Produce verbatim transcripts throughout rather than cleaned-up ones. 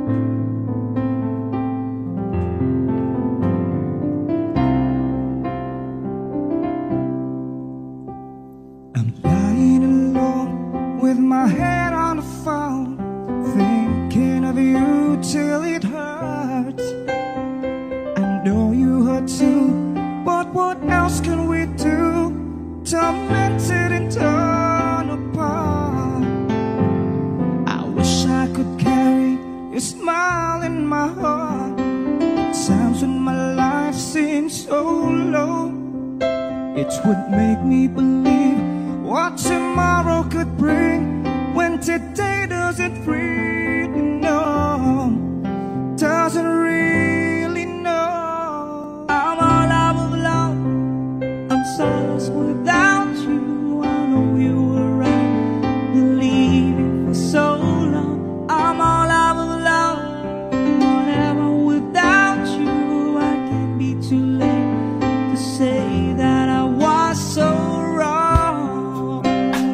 I'm lying alone with my head on the phone, thinking of you till it hurts. I know you hurt too, but what else can we do? Tormented and torn apart. I wish I could carry your smile in my heart. At times when my life seems so low, it would make me believe what tomorrow could bring, when today doesn't really know, doesn't really know. I'm all out of love, I'm so lost without you. I know you were right, believing for so long. I'm all out of love, whatever without you. I can't be too late to say that I was so wrong.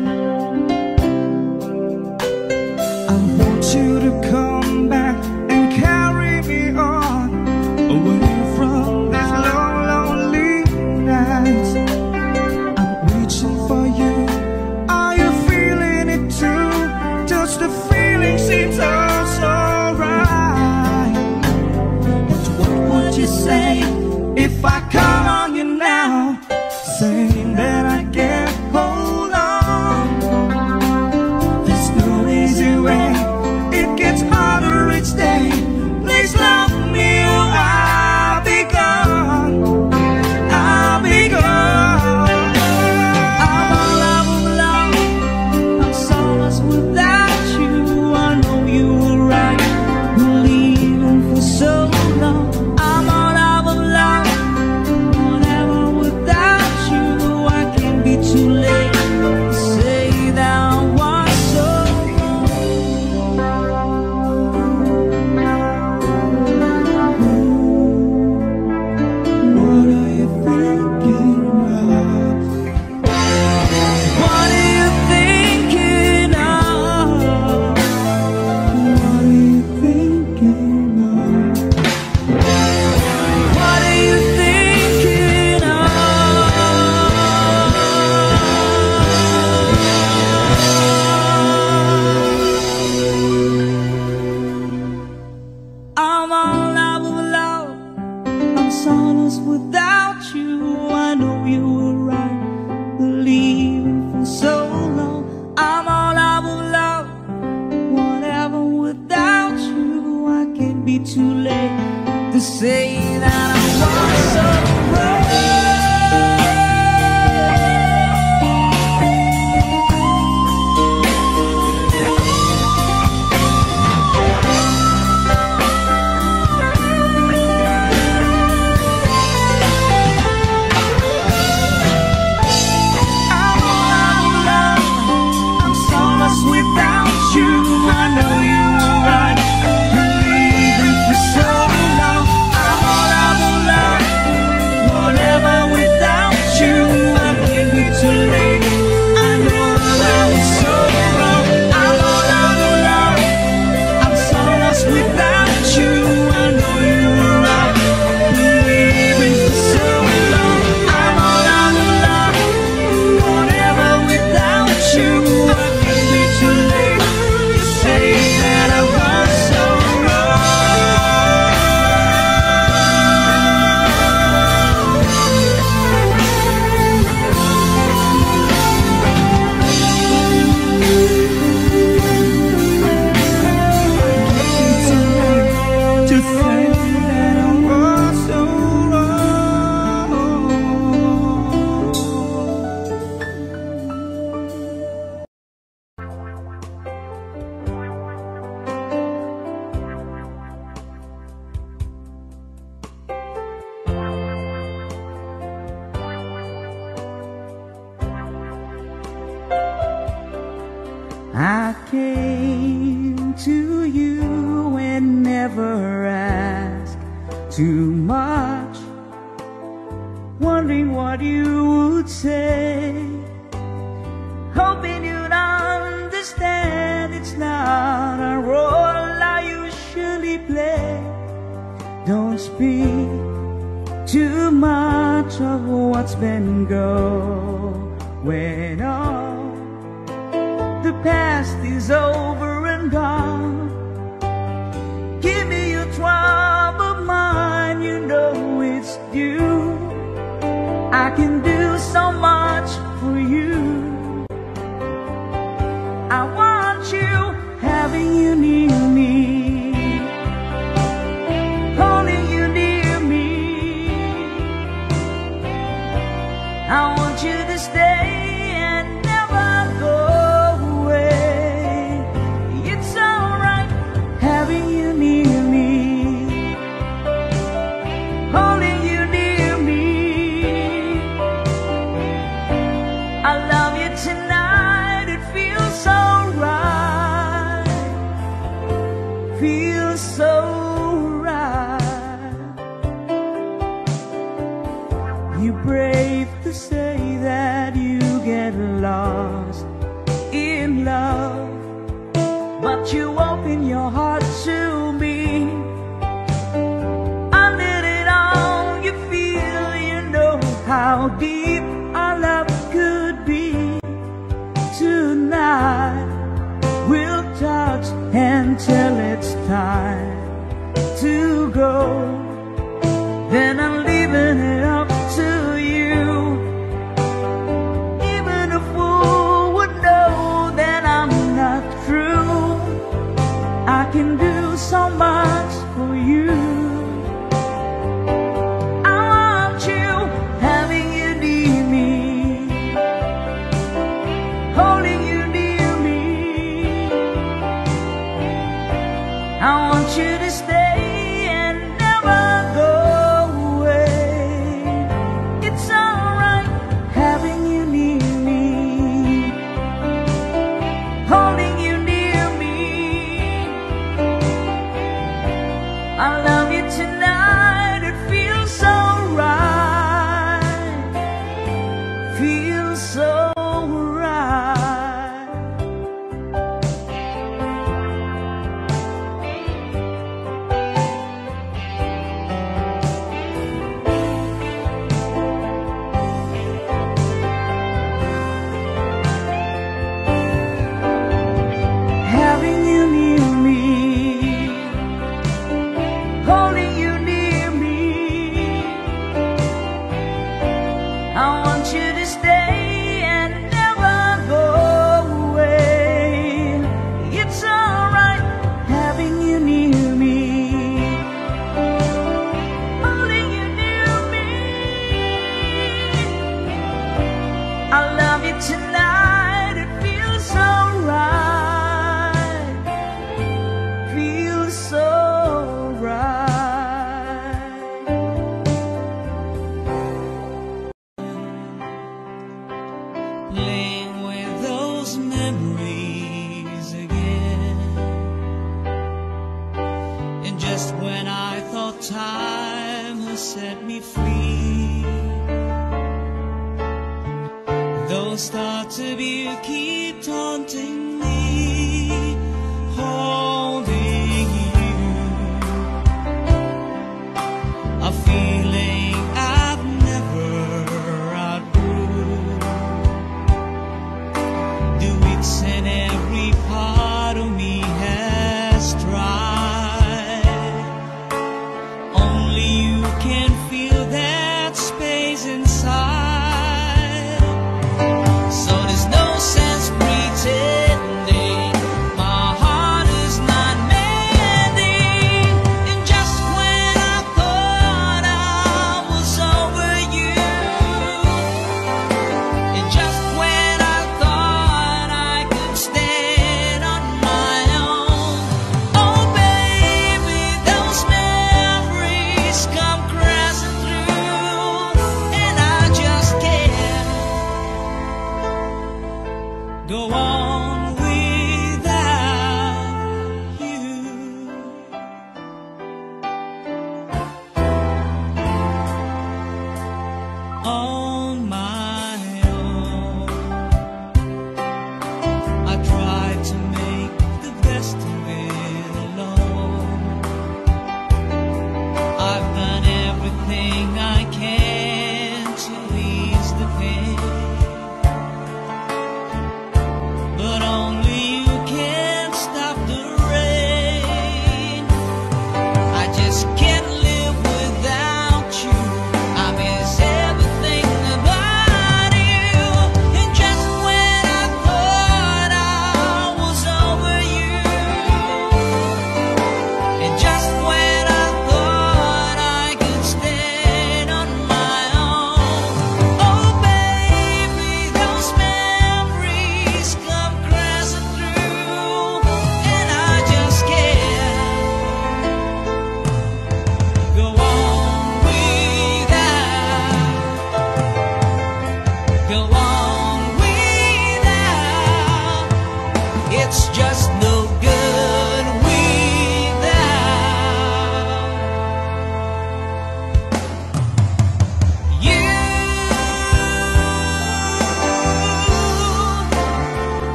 I want you to come back and carry me on, away from these long, lonely nights. I'm reaching for you. Are you feeling it too? Does the feeling seem so, so right? But what would you say if I call on you now, saying that I can't hold on? There's no easy way, it gets harder each day. Please love me or I'll be gone, I'll be gone. I'm all out of love, I'm so lost without you. I know you were right, believing for so long. I'm all out of love, whatever without you. I can't be too late to say that I was so wrong. What are you thinking of? What are you thinking of? What are you thinking of? What are you thinking of? I'm all out of love, I'm so lost without you. I know you were right, believing for so long. I'm all out of love, whatever without you. I can't be too late to say that I was so wrong. I'm all out of love, I'm so lost without you. I know you were right, believing for so long. I'm all out of love, whatever without you. I can't be too late, I know I was so wrong. I'm all out of love, I'm so lost without you. I know you were right, believing for so long. I'm all out of love, whatever without you. I can't be too late to say that I was so wrong. To say that I was so wrong. I came to you and never asked too much, wondering what you would say, hoping you'd understand it's not a role I usually speak too much of what's been going on. The past is over and gone. Give me your troubled mind, you know it's due. I can do so much for you. I want you, having you near me, holding you near me. I want you to stay and never go away. It's alright, having you near me, holding you near me. I love you tonight, it feels so right, feels so right. You brave to say that you get lost in love, but you open your heart to me. Under it all you feel, you know how deep our love could be. Tonight we'll touch until it's time to go. Then I'm leaving it up to you. Even a fool would know that I'm not true. I can do so much for you. I want you, having you near me, holding you near me. I want you to stay and never go away. It's alright, having you near me, holding you near me. I love you tonight, it feels so right, feels so right. Having you near me, holding you near me. I want you to stay and never go away. It's alright, having you near me, holding you near me. I love you tonight, it feels so right, feels so right. Playing with those memories again, and just when I thought time has set me free, those thoughts of you keep taunting me, holding you, a feeling I've never outgrew. Do each and every part of me has tried. Only you can feel that space inside. So there's no sense pretending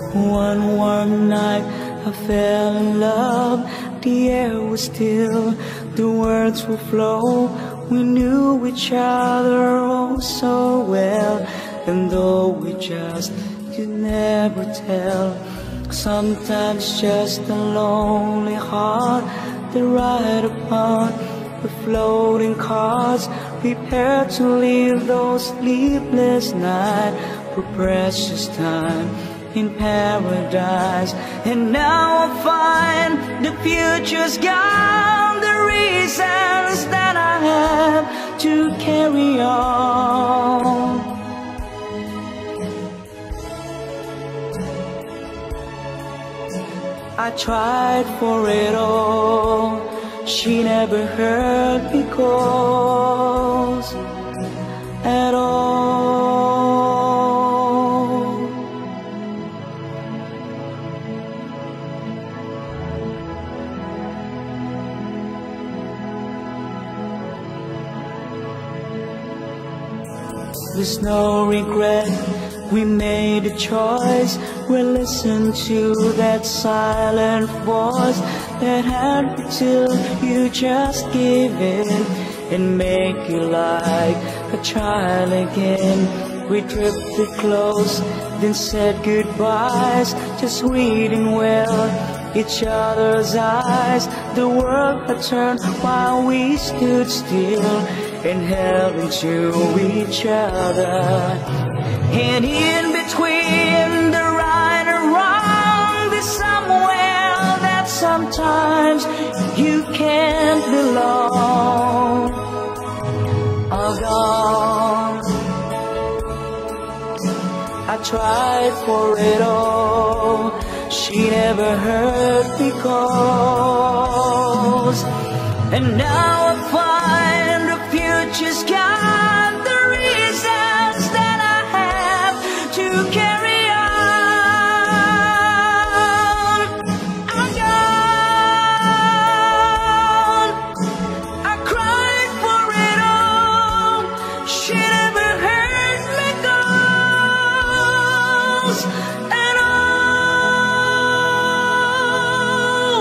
One warm night I fell in love. The air was still, the words would flow. We knew each other oh so well, and though we just could never tell, sometimes just a lonely heart that ride upon the floating cars, prepared to leave those sleepless nights for precious time in paradise. And now I find the future's gone, the reasons that I have to carry on. I tried for it all, she never heard me cause at all. There's no regret, we made a choice. We listened to that silent voice that had me till you just give in and make you like a child again. We drifted close, then said goodbyes, just reading well each other's eyes. The world had turned while we stood still and held into each other. And in between the right and wrong, there's somewhere that sometimes you can't belong. All gone. I tried for it all, she never heard me cause. And now I find the future's gone, the reasons that I have to carry on. I'm gone. I cried for it all, she never heard me cause at all.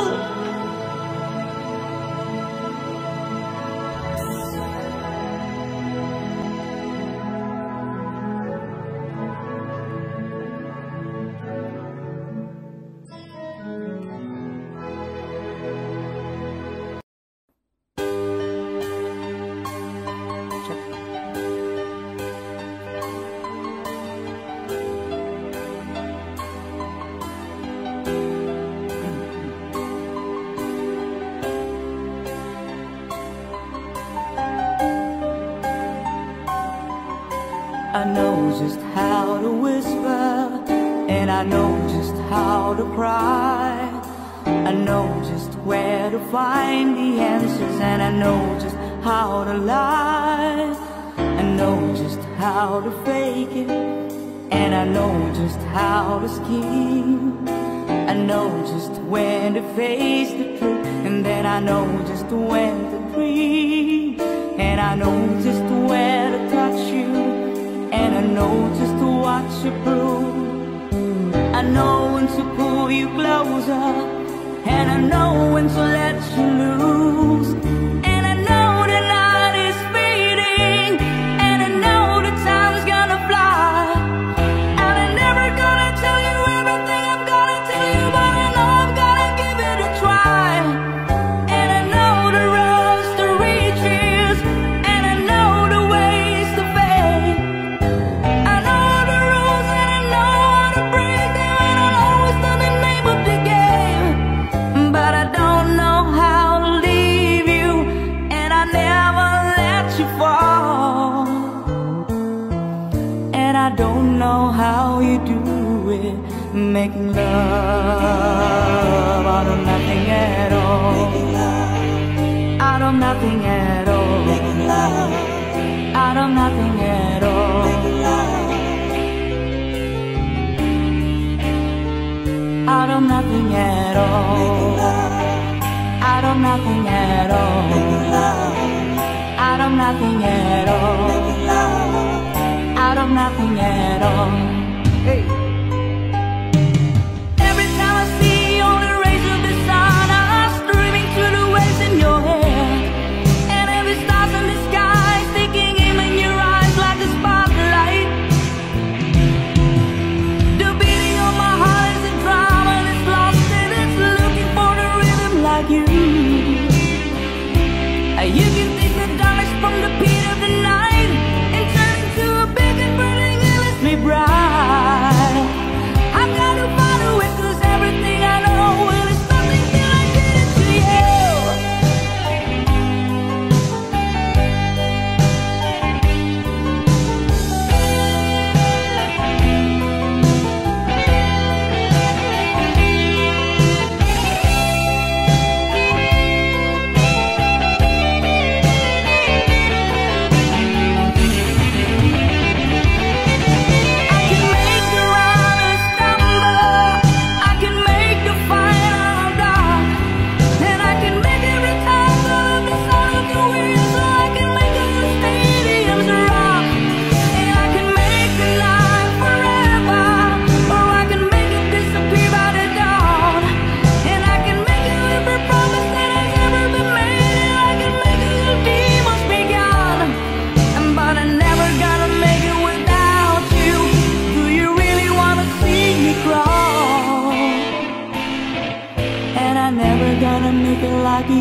I know just how to whisper, and I know just how to cry. I know just where to find the answers, and I know just how to lie. I know just how to fake it, and I know just how to scheme. I know just when to face the truth, and then I know just when to dream. And I know just where to touch you, and I know just what you prove. I know when to pull you closer, and I know when to let you loose. And I know the night is fading, and I know the time's gonna fly. And I'm never gonna tell you everything I'm gonna tell you, but I know I've gotta give it a try. And I know the roads to reaches, and I know the ways to fade. I know the rules, and I know how to break them, and I'll always done the name of the game. But I don't know how to leave you, and I never let you fall. And I don't know how you do it, making love out of nothing at all. Out of nothing at all. Out of nothing at all. Out of nothing at all. Out of nothing at all. Out of nothing at all. Out of nothing at all. Hey.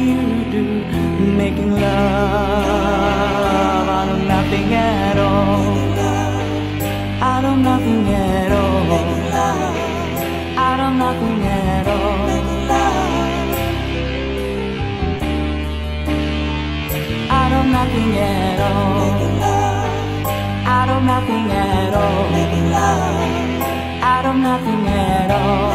you do, making love out of nothing at all, out of nothing at all, out of nothing at all, out of nothing at all, out of nothing at all, out of nothing at all.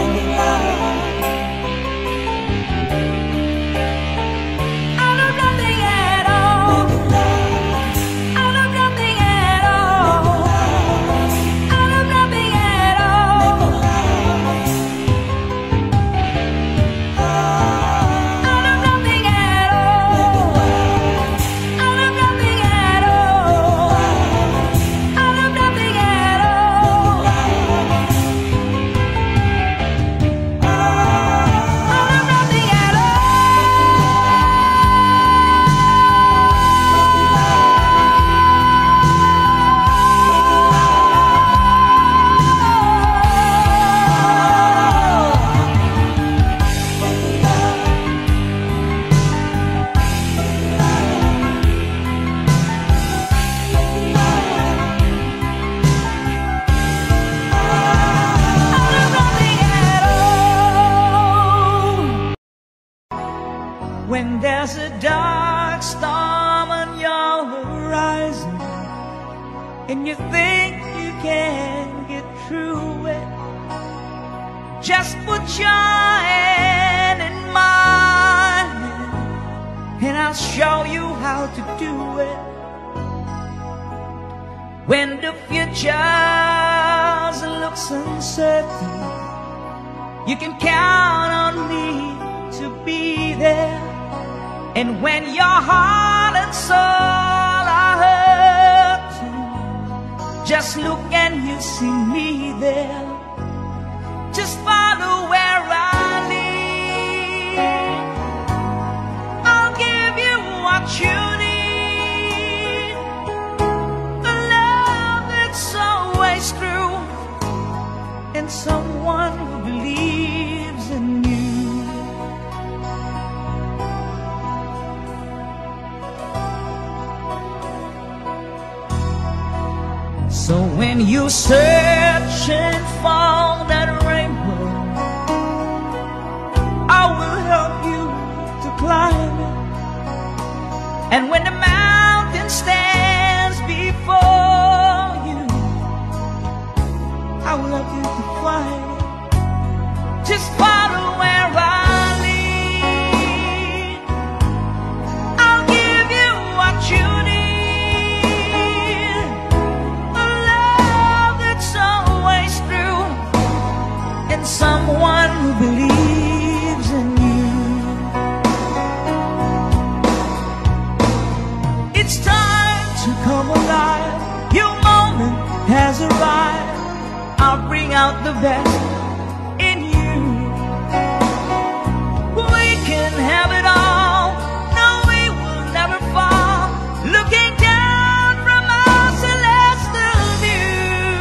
When there's a dark storm on your horizon and you think you can't get through it, just put your hand in mine and I'll show you how to do it. When the future looks uncertain, you can count on me to be there. And when your heart and soul are hurting, just look and you'll see me there. Just follow where I lead. I'll give you what you need, a love that's always true, and someone who believes in you. So when you're searching for that rainbow, I will help you to climb it. And when the mountain stands before you, I will help you to climb it. Just follow where I lead. I'll give you what you need, someone who believes in you. It's time to come alive. Your moment has arrived. I'll bring out the best in you. We can have it all. No, we will never fall. Looking down from our celestial view.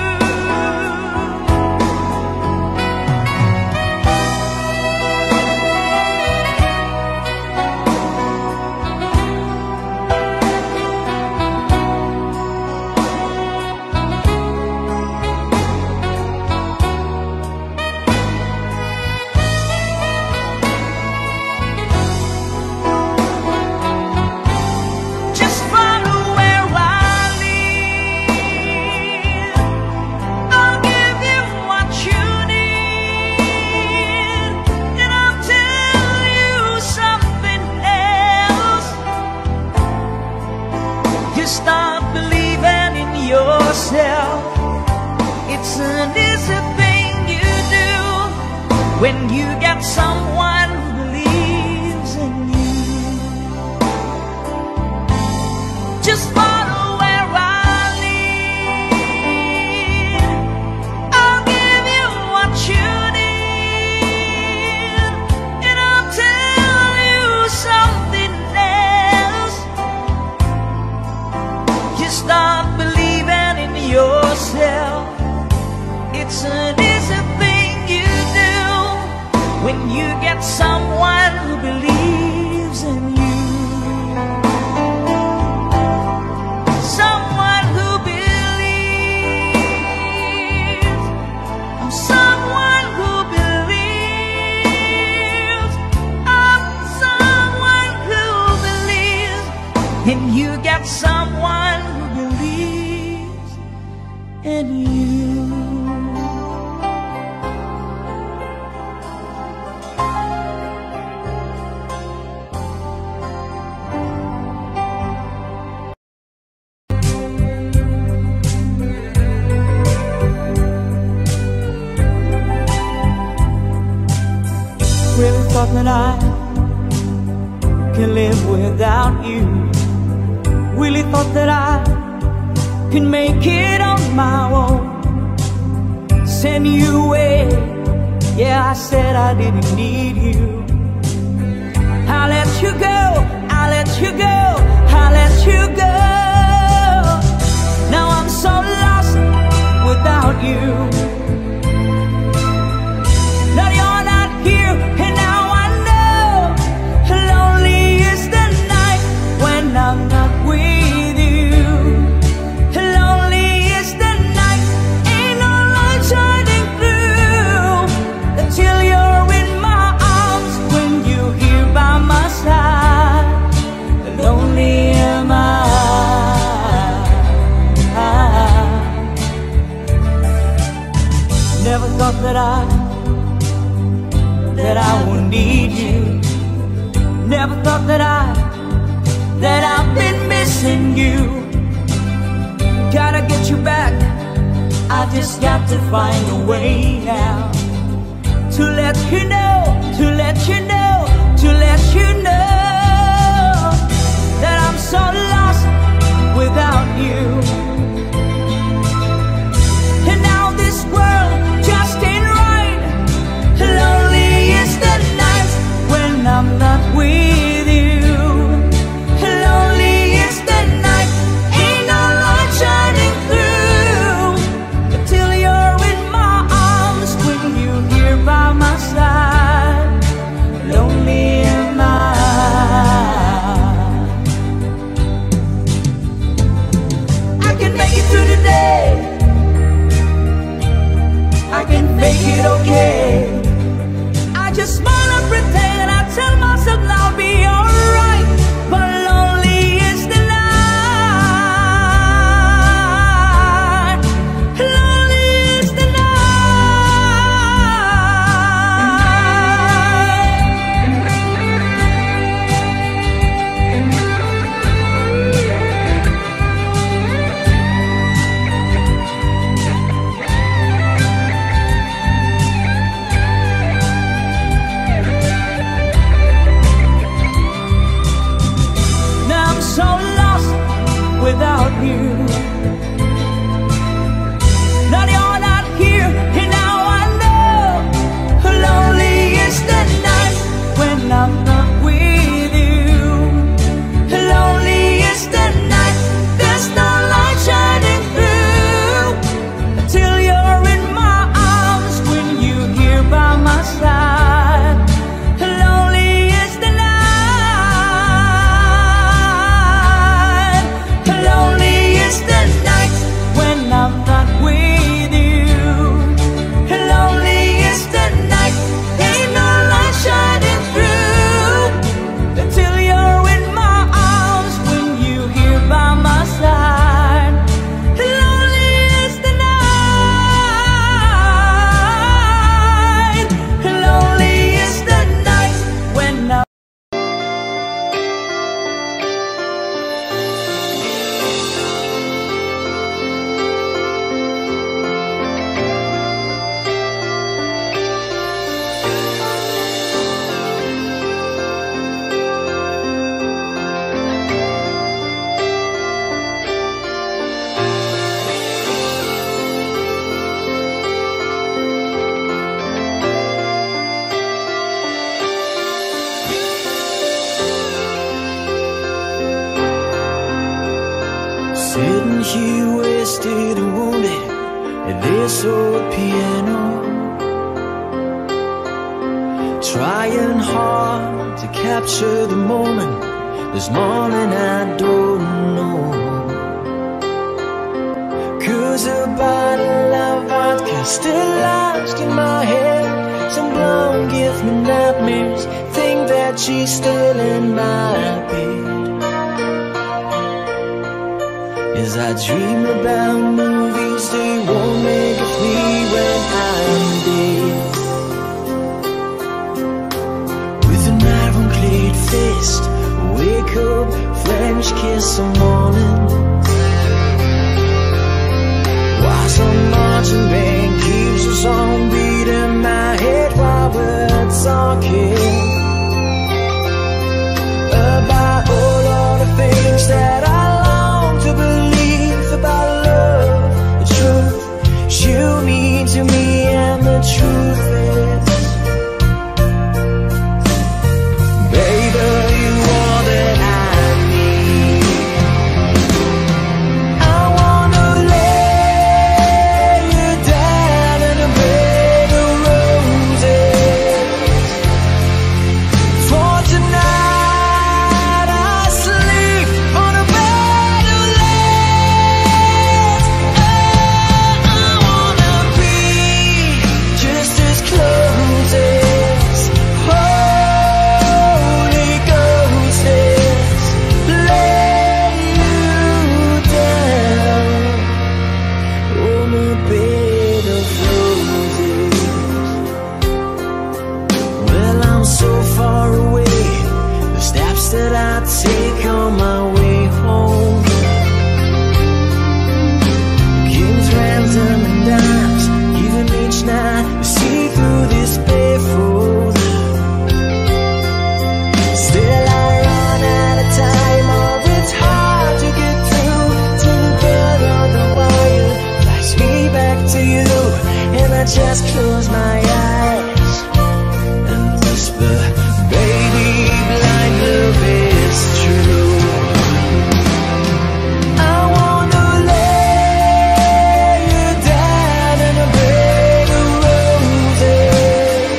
Start believing in yourself. It's an easy thing you do when you get someone who believes in you. Just follow where I lead. I'll give you what you need, and I'll tell you something else. Start believing in yourself. It's an easy thing you do when you get someone who believes missing you. Someone who believes. I'm someone who believes. I'm someone who believes. And you got someone who believes in you. Really thought that I can live without you. Really thought that I can make it on my own. Send you away, yeah, I said I didn't need you. I let you go, I let you go, I let you go. Now I'm so lost without you. Now you're not here, and now I know lonely is the night when I'm not with you. Lonely is the night, ain't no light shining through until you're in my arms. When you're here by my side, lonely am I. Never thought that I that I would need you. Never thought that I, that I've been missing you. Gotta get you back, I just got to find a way now. To let you know, to let you know, to let you know that I'm so lost without you. And now this world just ain't right. Lonely is the night when I'm not with you. Lonely is the night, ain't no light shining through until you're in my arms. When you're here by my side, lonely am I. I can make it through the day, I can make it okay. I just wanna pretend, I tell myself I'll be alright. But lonely is the night. Lonely is the so lost without you. Now you're not here, and now I know lonely is the night when I'm not with you. Lonely is the night, there's no light shining through until you're in my arms. When you're here by my side, lonely is the night. Lonely is the night when I'm not with you. Lonely is the night, ain't no light shining through until you're in my arms. When you're here by my side, lonely is the night. Lonely is the night when I'm sitting here wasted and wounded at this old piano, trying hard to capture the moment. This morning I don't know, 'cause a bottle of vodka still lodged in my head. Some blonde gives me nightmares, think that she's still in my bed. As I dream about movies, they won't make me when I'm dead. With an ironclad fist, wake up, French kiss some morning. While some marching band keeps a song beat in my head while we're talking about all of the things that I long to believe about love, the truth you mean to me, and the truth is, baby, you are that I need. I wanna lay you down in a bed of roses. For tonight I sleep on a bed of lace. Oh, I wanna be just as close as Holy Ghost is. Lay you down on a bed of roses. Well, I'm so far away, the steps that I take on my way home, kings, ransom, and dimes, even each night we see through this barefoot. Still I run out of time, or it's hard to get through to the bed of the wire. Flies me back to you, and I just close my eyes and whisper, baby, blind love is true. I wanna lay you down in a bed of roses.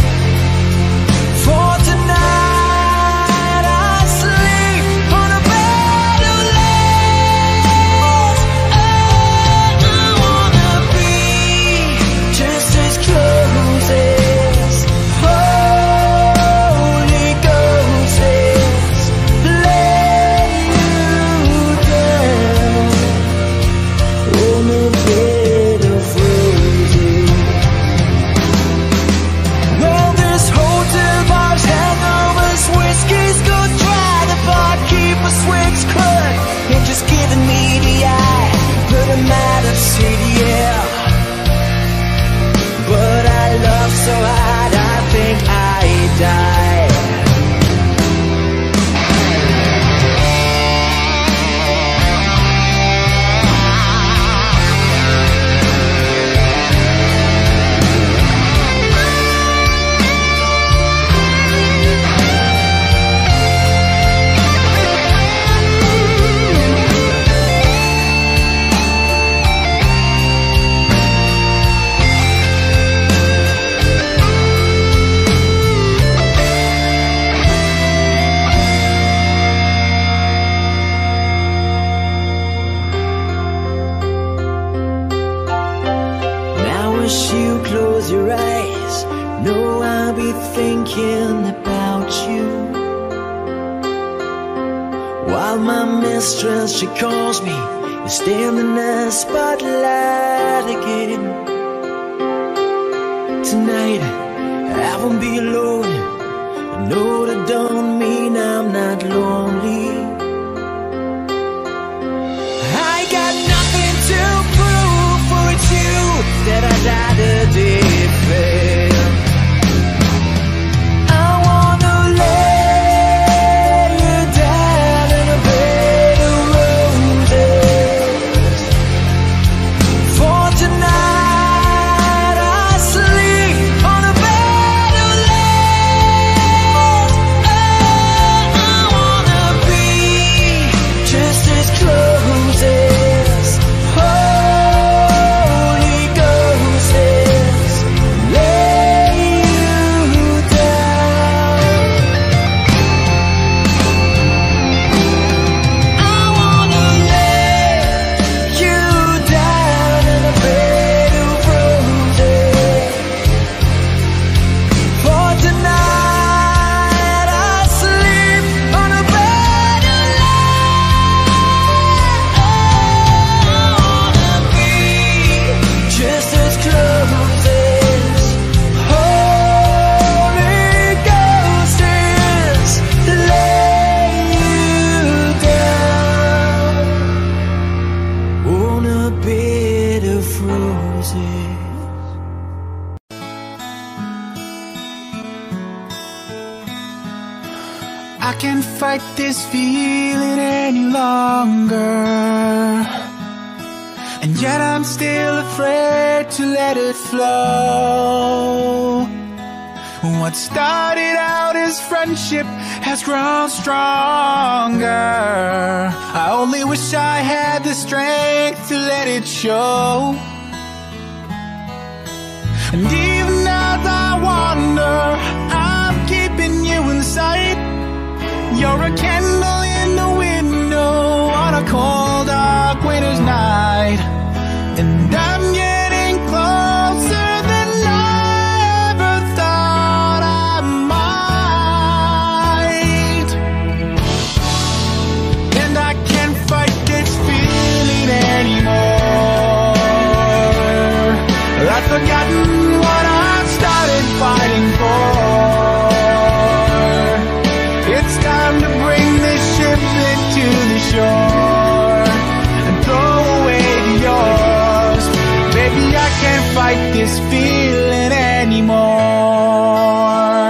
For tonight I sleep on a bed of lace. Oh, I wanna be just as close as Holy Ghost is. Lay you down on a bed of roses. Well, this hotel bar's hangovers, whiskey's go dry. The barkeeper swigs crud and just giving me the eye. But I'm out of city, yeah. But I love so hard, I think I die. Now as you close your eyes, know I'll be thinking about you. While my mistress, she calls me, you stand in the spotlight again. Tonight I won't be alone. I know that don't mean I'm not lonely. I got nothing to prove, for it's you that I died a defend. I wanna lay you down in a bed of roses. For tonight I sleep on a bed of lace. Oh, I wanna be just as close as Holy Ghost is. Lay can't fight this feeling any longer, and yet I'm still afraid to let it flow. What started out as friendship has grown stronger. I only wish I had the strength to let it show. And even as I wander, I'm keeping you in sight. You're a candle in the window on a cold, dark winter's night. And I'm getting closer than I ever thought I might. And I can't fight this feeling anymore. I've forgotten what I started fighting for. It's time to bring this ship into the shore and throw away yours. Baby, I can't fight this feeling anymore.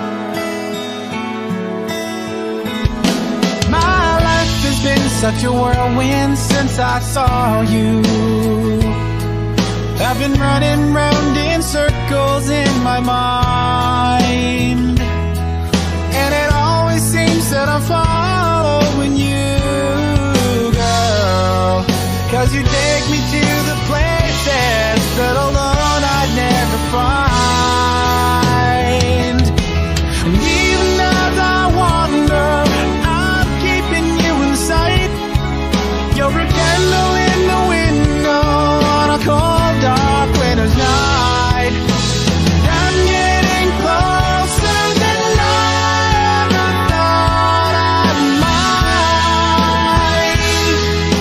My life has been such a whirlwind since I saw you. I've been running round in circles in my mind, and it always seems that I'm following you, girl, 'cause you take me to the places that alone I'd never find. And even as I wander, I'm keeping you in sight. You're a candle in the window on a cold, dark winter's night. I'm getting closer than I ever thought I might.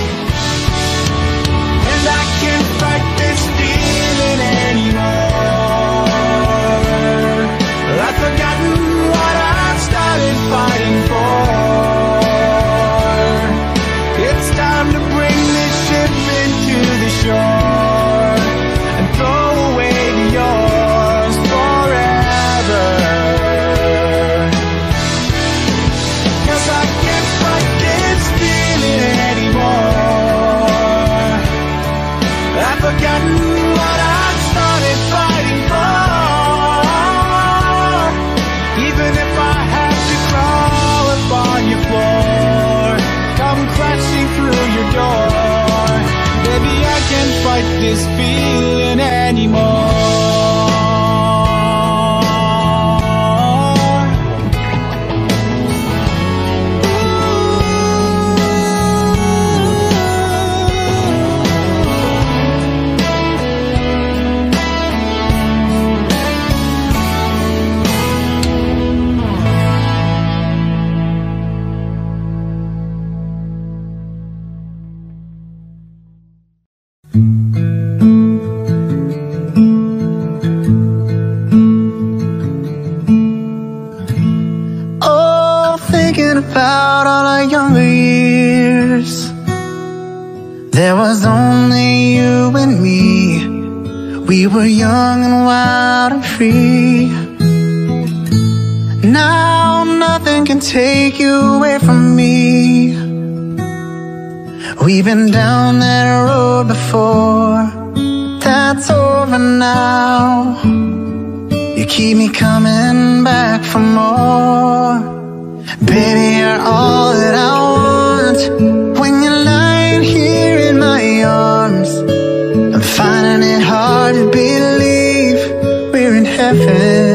And I can't fight this feeling anymore. I've forgotten what I started fighting for. It's time to bring this ship into the shore and throw away yours forever. 'Cause I can't fight this feeling anymore. I've forgotten what I started fighting for. Even if I have to crawl upon your floor, come crashing through your door, baby, I can't fight this feeling anymore. Oh, thinking about all our younger years, there was only you and me. We were young and wild and free. Now nothing can take you away from me. We've been down that road before, that's over now. You keep me coming back for more. Baby, you're all that I want. When you're lying here in my arms, I'm finding it hard to believe we're in heaven.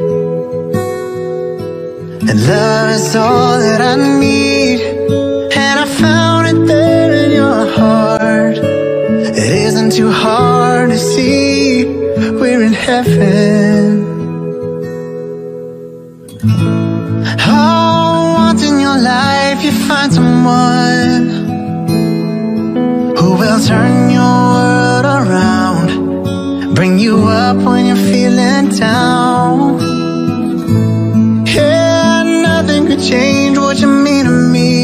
And love is all that I need, and I found it there in your heart. It isn't too hard to see we're in heaven. Oh, once in your life you find someone who will turn your world around, bring you up when you're feeling down. Yeah, nothing could change what you mean to me.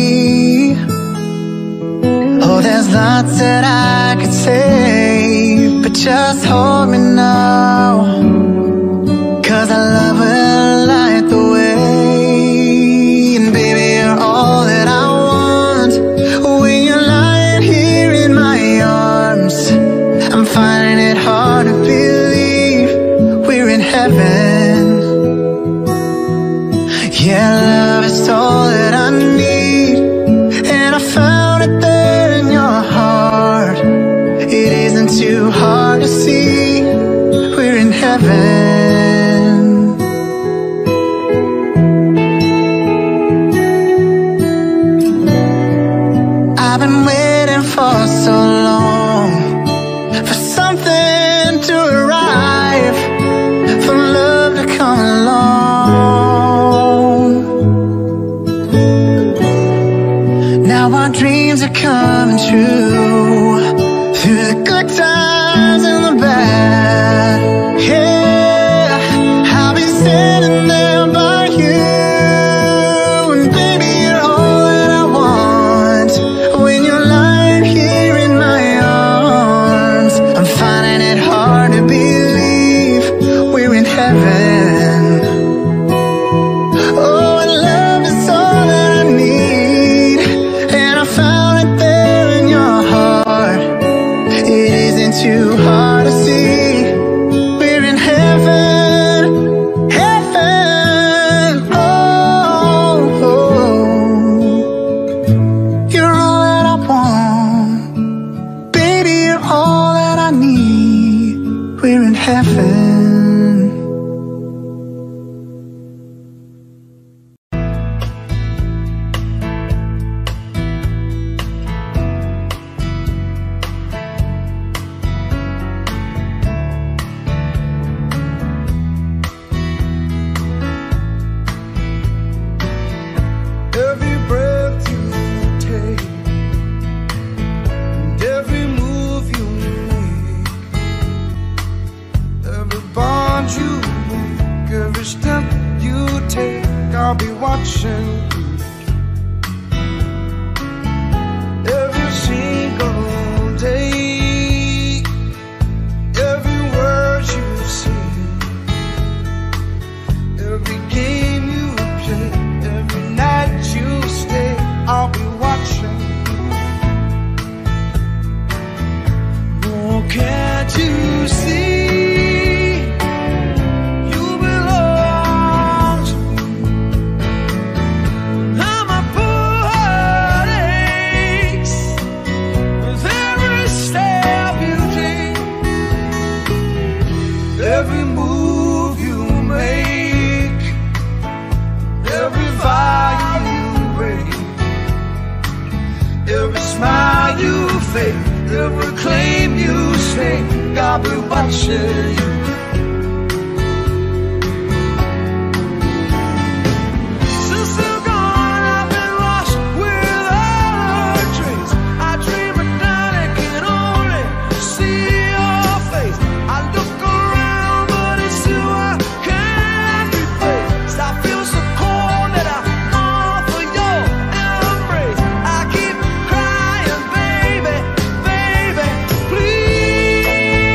Oh, there's lots that I could say, but just hold me now, 'cause I love it like the way. And baby, heaven. Yeah, love is all that I need, and I found it there in your heart. It isn't too hard to see, we're in heaven. I've been waiting for so long for something to arrive, for love to come along. Now our dreams are coming true, through the good times and the bad. Yeah, I'll be standing there by you, and baby, you're all that I want. When you're lying here in my arms, I'm finding it hard to believe we're in heaven. Oh, and love is all that I need, and I found it there in your heart. It isn't too hard to see, we're in heaven, heaven. Oh, oh. You're all that I want, baby, you're all that I need. We're in heaven. Every breath you take, and every move you make, every bond you make, every step you take, I'll be watching you. Every single day, every word you say, every game you play, every night you stay, I'll be watching you. Oh, can't you see? You belong to me. Now my poor heart aches with every step you take, every move you make, every vow you break, every smile you fake, every claim you stake, I'll be watching you. Since you're gone, I've been lost without a trace. I dream at night and can only see your face. I look around, but it's you I can't replace. I feel so cold that I long for your embrace. I keep crying, baby, baby, please.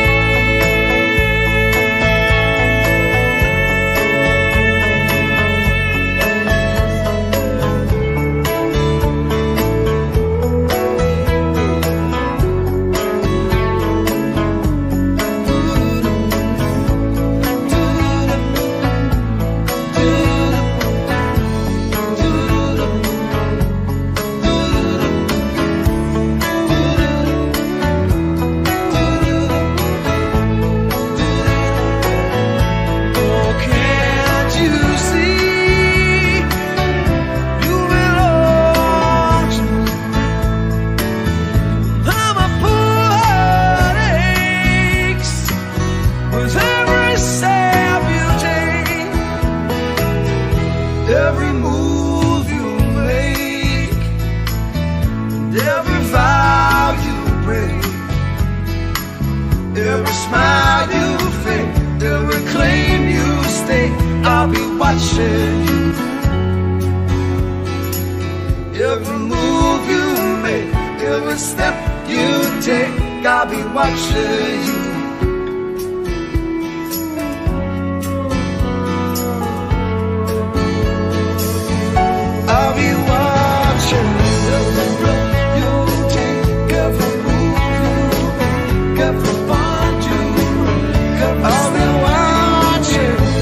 Oh, can't you see? You belong to me. Now my poor heart aches with every step you take, every move you make, and every vow you break, every smile you fake, every claim you stake, I'll be watching you. Every move you make, every step you take, I'll be watching you. I'll be watching every breath you take, every move you make, every bond you break. I'll be watching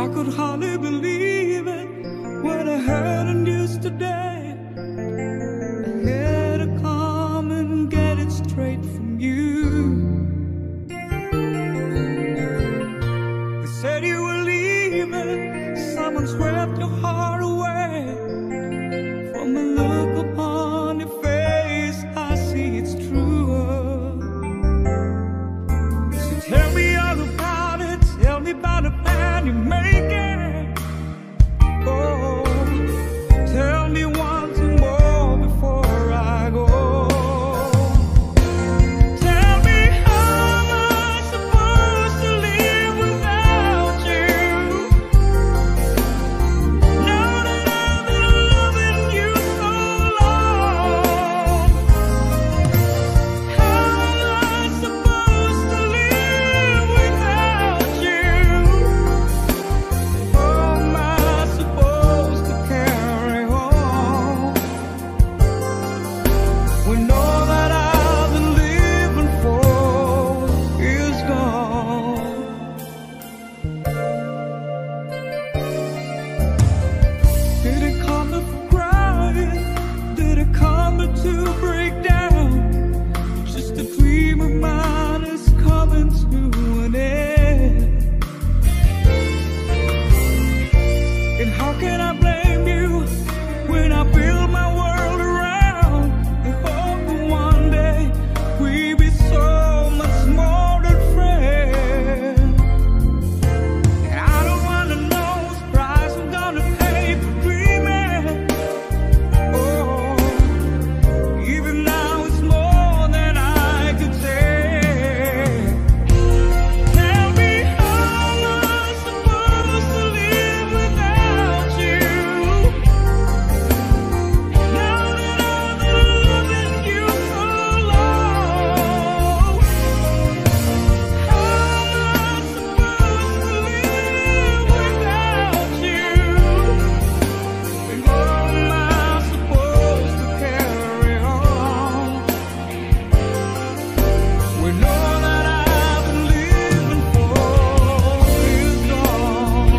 could hardly believe it when I heard the news today. I had to come and get it straight from you. They said you were leaving, someone swept your heart away. From the look upon your face, I see it's true. So tell me all about it, tell me about the plan you're making. Oh, tell me once more before I go. Tell me how am I supposed to live without you? Now that I've been loving you so long, how am I supposed to live without you? How am I supposed to carry on when all that I've been living for is gone? Did it come to crying? Did it come to break down? Just a dream of mine is coming to an end. And how can I blame you when I build my world around the hope that one day we'll be so much more than friends? And I don't wanna know the price I'm gonna pay for dreaming. Oh, even now it's more than I could take. Tell me how am I supposed to live without you? Now that I've been loving you so long, how am I supposed to live without you? And how am I supposed to carry on when all that I've been living for is gone?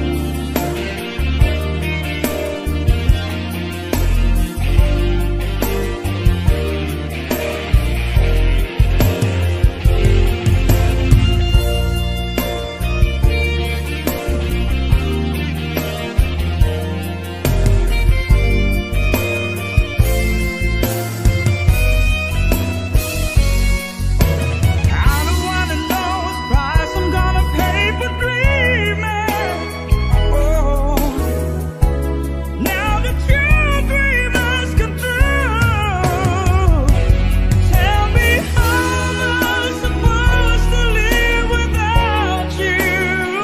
I don't wanna know the price I'm gonna pay for dreaming. Oh, now that your dream has come true, tell me how am I supposed to live without you?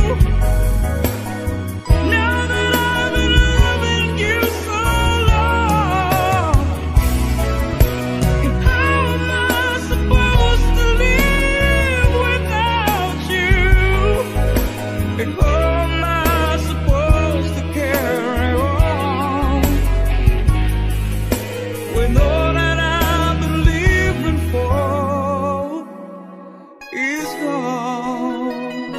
Now that I've been loving you so long, and how am I supposed to live without you? And how am I supposed to carry on when all that I've been living for is gone?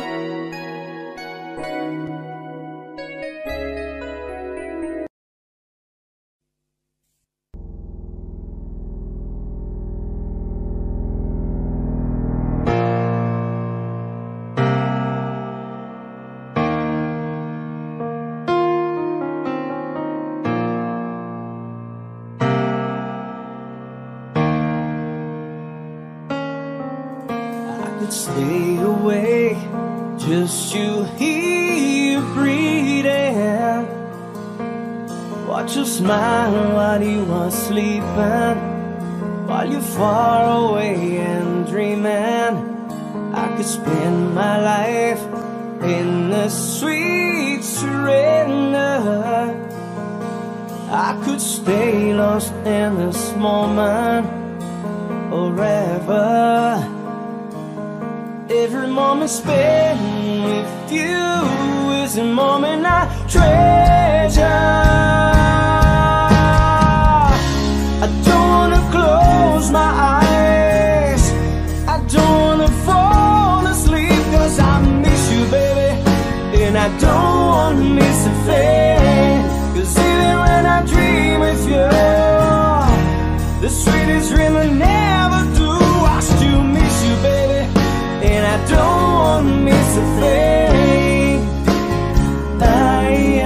I could stay awake, just you here breathing. Watch you smile while you are sleeping, while you're far away and dreaming. I could spend my life in the sweet surrender. I could stay lost in this moment forever. Every moment spent with you is a moment I treasure. I don't wanna close my eyes, I don't wanna fall asleep, 'cause I miss you, baby, and I don't want to miss a thing. Cause even when I dream with you, the sweetest dream I never do, I still miss you, baby, and I don't want to miss a thing. I,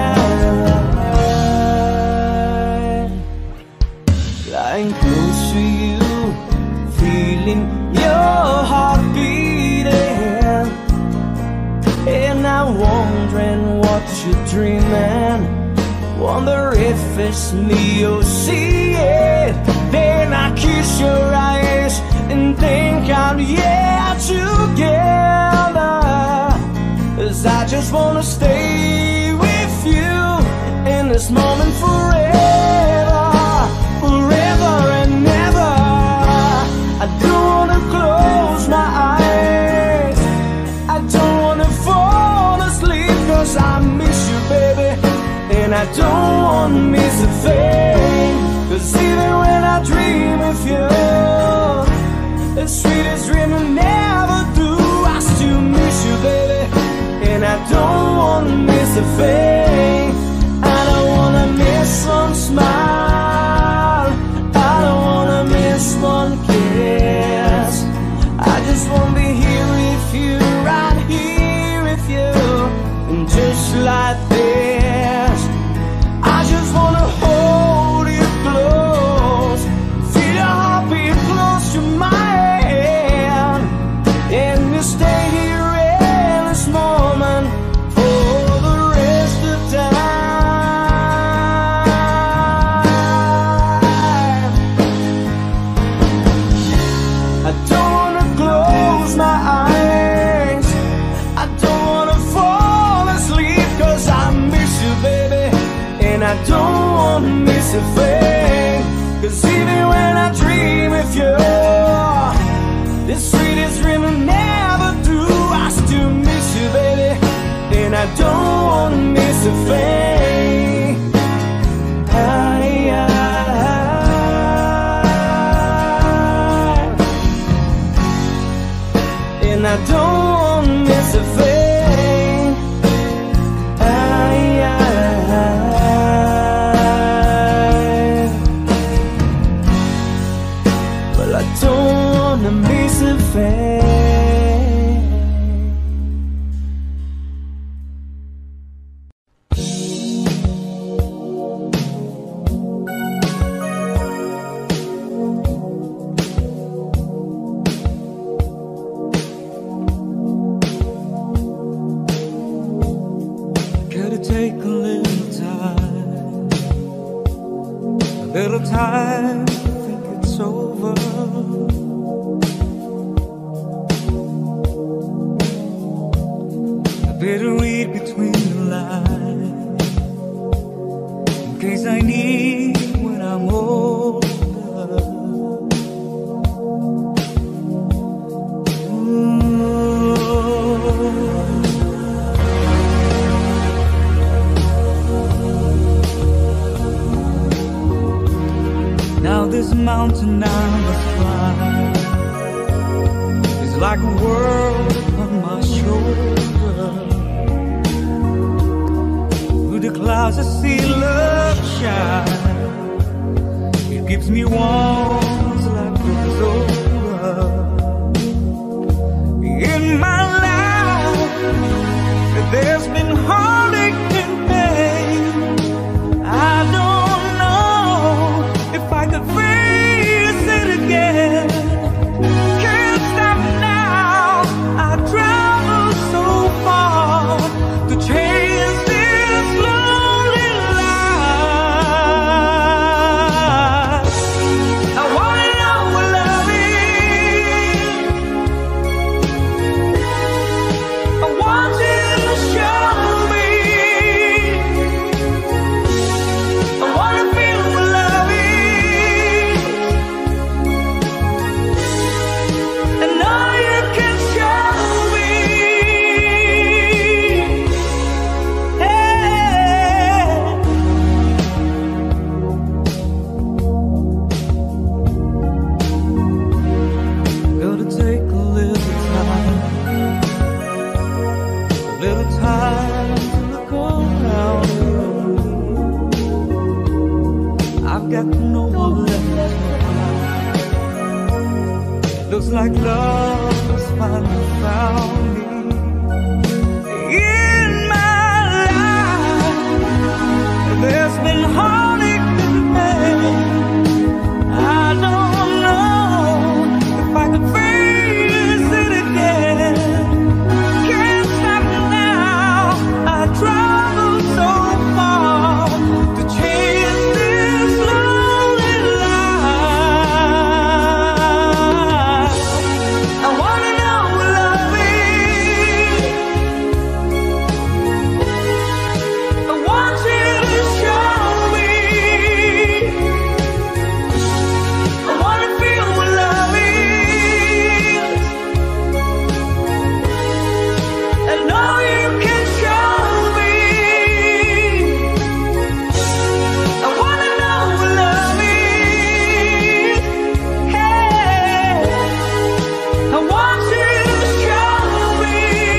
I, lying close to you, feeling your heart beating, and I'm wondering what you're dreaming. Wonder if it's me you're seeing. Then I kiss your eyes and think I'm yeah together. Cause I just wanna stay with you in this moment forever, forever and ever. I don't wanna close my eyes, I don't wanna fall asleep, cause I miss you, baby, and I don't wanna miss a thing. Cause even when I dream of you, the sweetest dream I never do, I still miss you, baby, and I don't wanna miss a thing. I don't wanna miss one smile, I don't wanna miss one kiss. I just wanna be here with you, right here with you, and just like this, I just wanna hold you close, feel your heartbeat close to mine, and you stay here in this moment for the rest of time. I don't wanna close my eyes, I don't wanna fall asleep, cause I miss you, baby, and I don't wanna miss a thing. Cause even when I dream of you, the sweetest dream I never do, I still miss you, baby, and I don't wanna miss a thing. I, I, and I don't wanna miss a thing. I, I, well, I don't wanna miss a thing. Could it take a little time, a little time to think it's over? I better read between the lines, in case I need when I'm older. Now this mountain I must climb is like a world upon my shoulder. Through the clouds I see love shine, it gives me warmth like it's over. In my life there's been heartache and pain, I don't know if I could face it again. Can't stop now, I travel so far to chase this lonely life. I like love has finally found me. In my life, there's been heartache and pain. I don't know if I could face it again. Can't stop now. I traveled so far to change this lonely life. I wanna know what love is. I want you to show me. I wanna feel what love is. I know you can show me. I wanna know what love is. Hey, I want you to show me.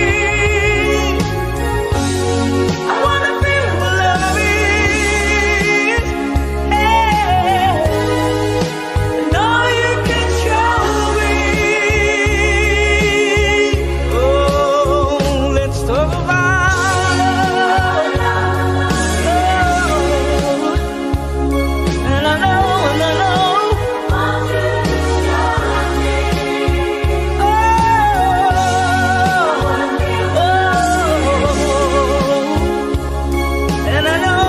I wanna feel what love is. Hey, I know you can show me. Oh, let's talk about love. And I know, and I know. And I know.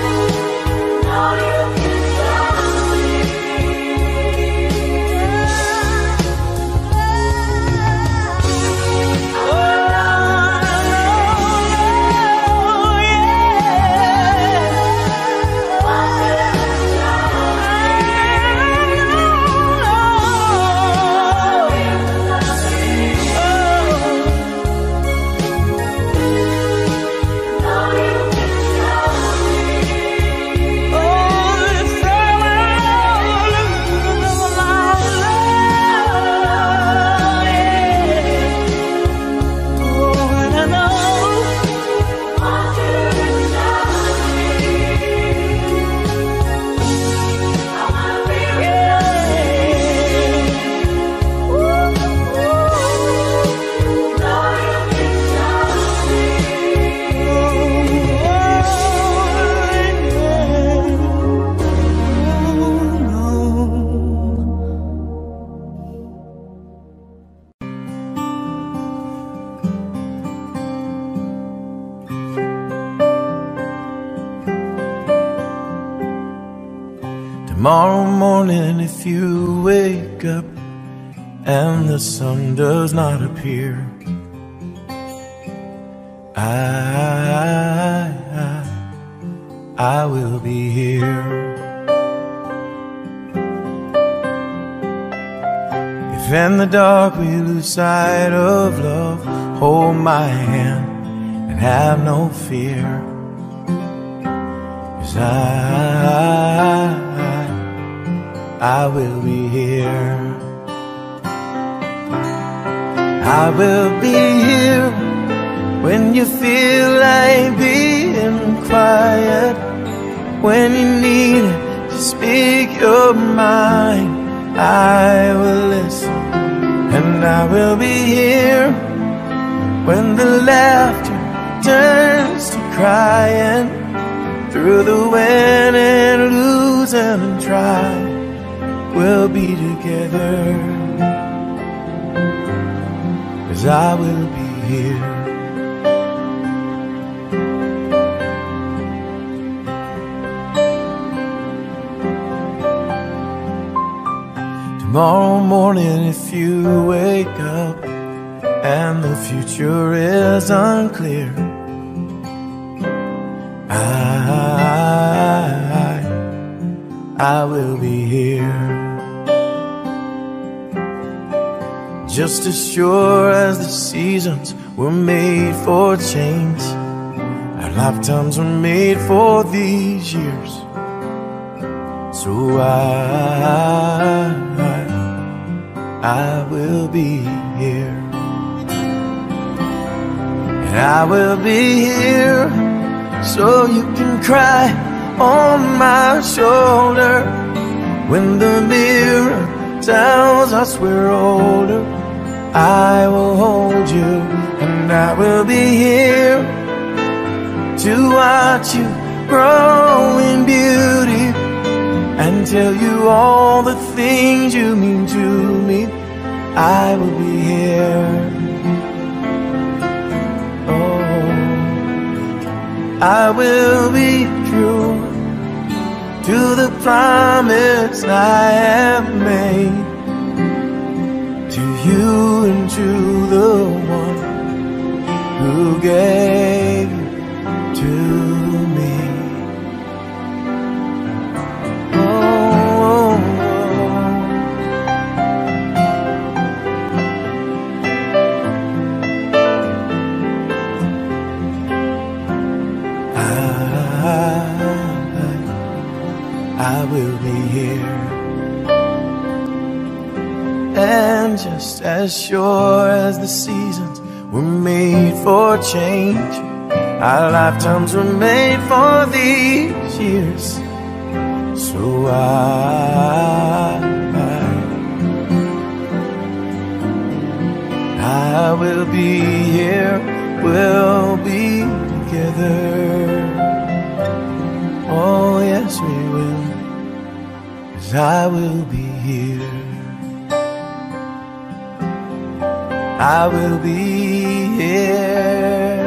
Tomorrow morning, if you wake up and the sun does not appear, I, I, I will be here. If in the dark we lose sight of love, hold my hand and have no fear. 'Cause I, I will be here. I will be here when you feel like being quiet, when you need to speak your mind. I will listen, and I will be here when the laughter turns to crying, through the win and lose and try. We'll be together, 'cause I will be here. Tomorrow morning, if you wake up and the future is unclear, I, I will be here. Just as sure as the seasons were made for change, our lifetimes were made for these years. So I, I will be here. And I will be here so you can cry on my shoulder when the mirror tells us we're older, I will hold you, and I will be here to watch you grow in beauty and tell you all the things you mean to me. I will be here. Oh, I will be true to the promise I have made to you and to the one who gave you to me. Oh, I, I will be here. And just as sure as the seasons were made for change, our lifetimes were made for these years. So I, I, I will be here, we'll be together. Oh yes we will, 'cause I will be here. I will be here.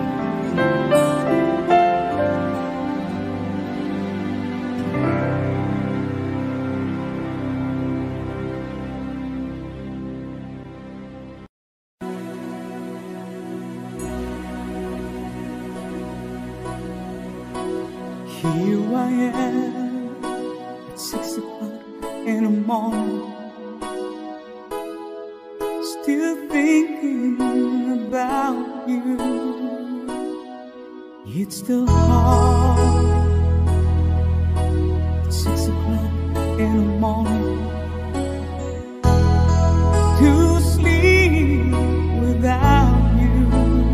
Here I am at six o'clock in the morning, still thinking about you. It's still hard at six o'clock in the morning to sleep without you,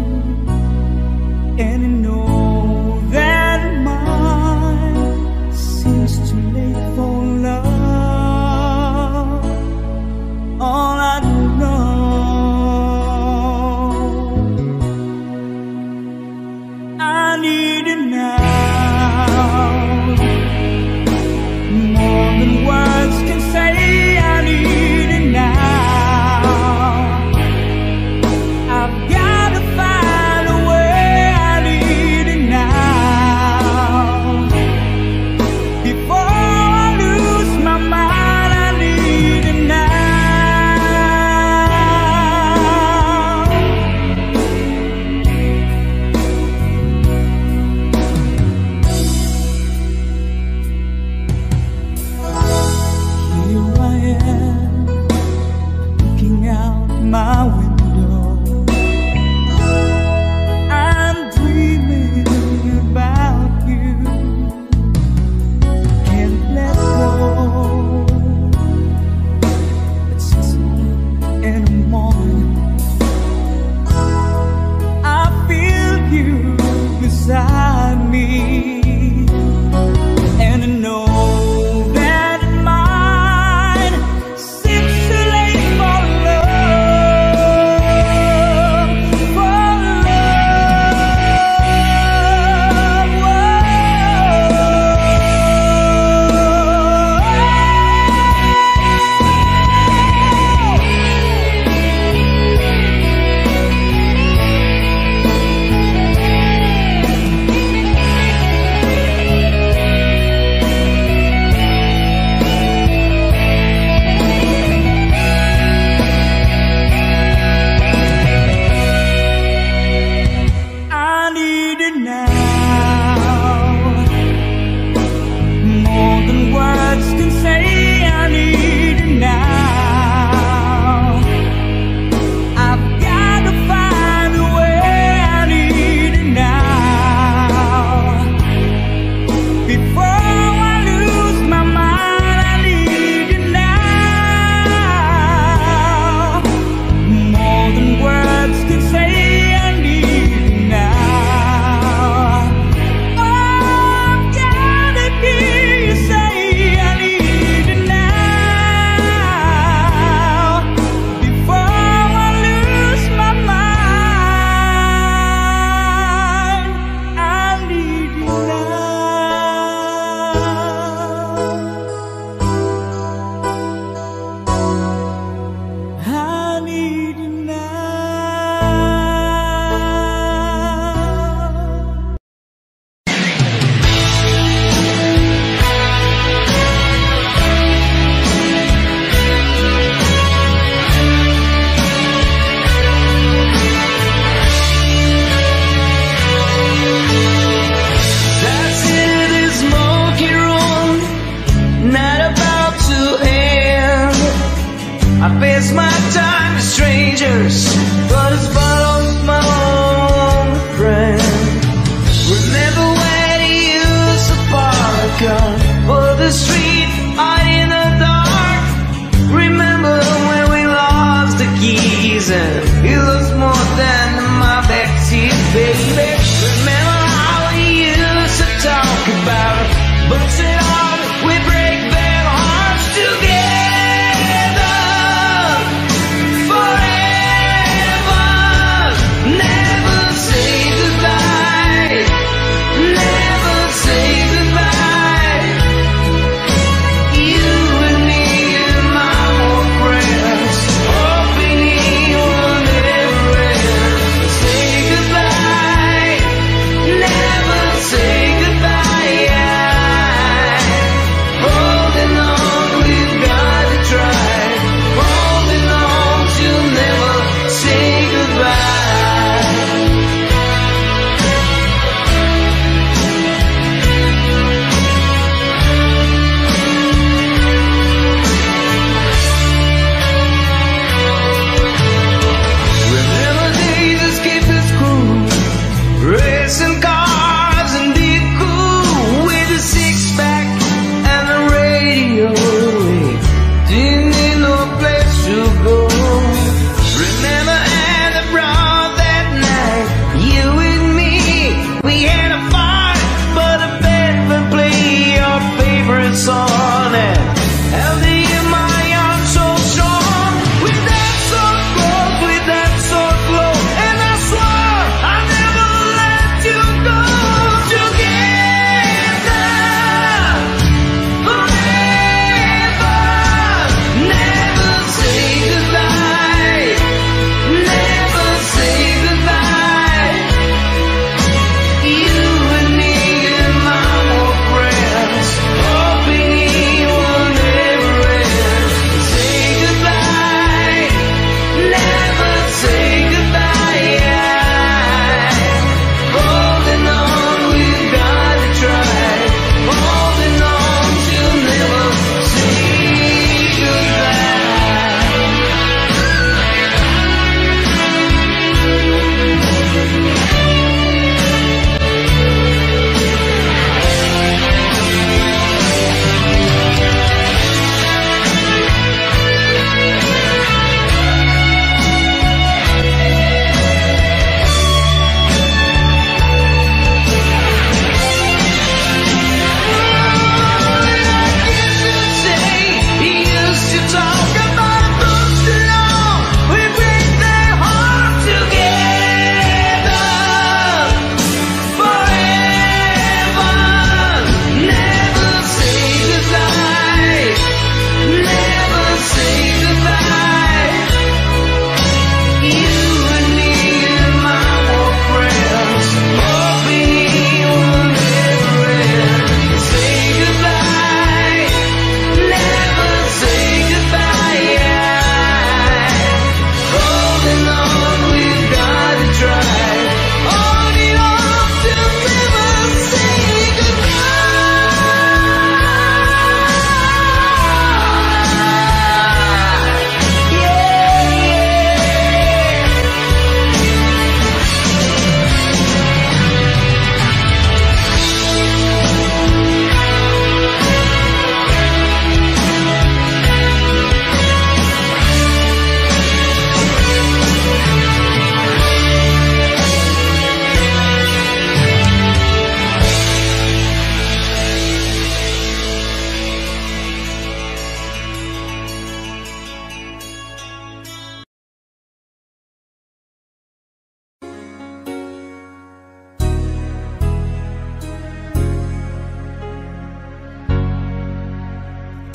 and I know that mine seems too late for love. All I I need it now, more than words can say.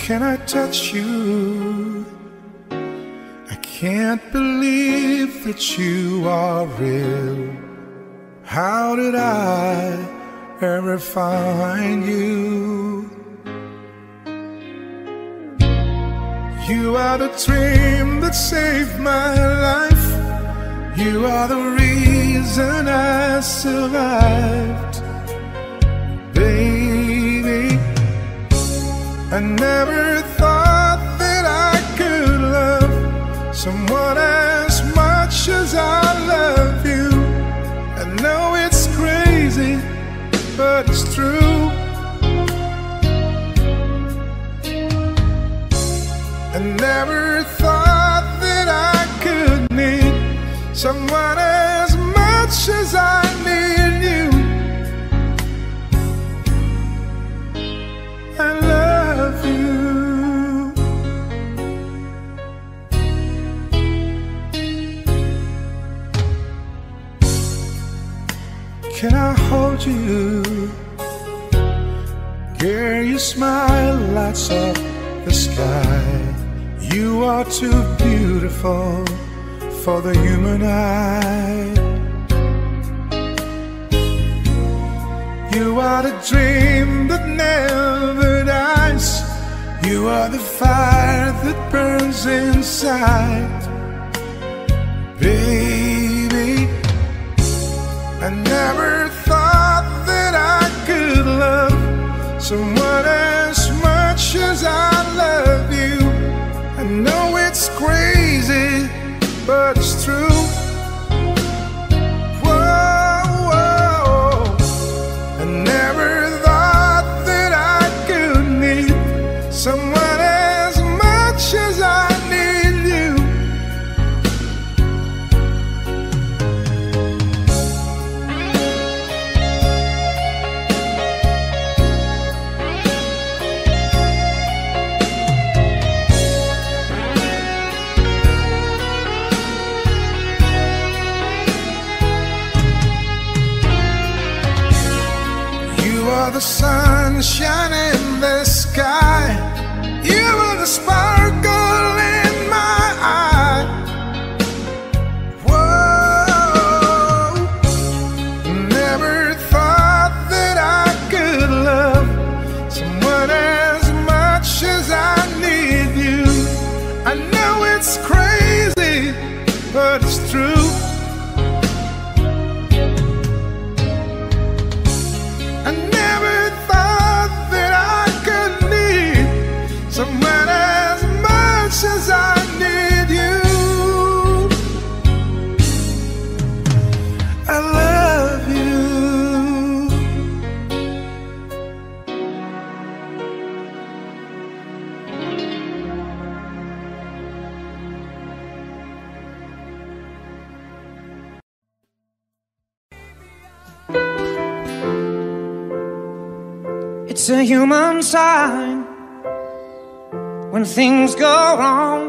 can I touch you? I can't believe that you are real. How did I ever find you? You are the dream that saved my life. You are the reason I survived. Baby, I never thought that I could love someone as much as I love you. I know it's crazy, but it's true. I never thought that I could need someone as much as I need you. I love you. Can I hold you? Girl, your smile lights up the sky. You are too beautiful for the human eye. You are the dream that never dies. You are the fire that burns inside. Baby, I never thought that I could love someone as much as I love you. I know it's crazy, but it's true. Whoa, whoa. I never thought that I could need someone as much as I need you. The sunshine in the sky. You are the sparkle in my eye. Whoa, never thought that I could love someone as much as I need you. I know it's crazy, but it's true. Someone as much as I need you. I love you. It's a human sign when things go wrong.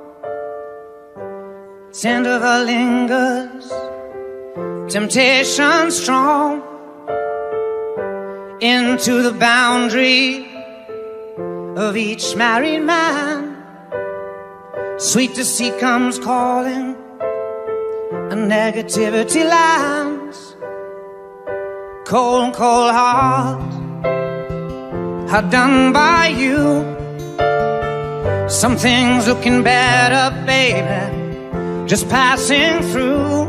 Tender lingers, temptation strong. Into the boundary of each married man, sweet deceit comes calling, and negativity lands. Cold, cold heart, hard done by you. Something's looking better, baby, just passing through.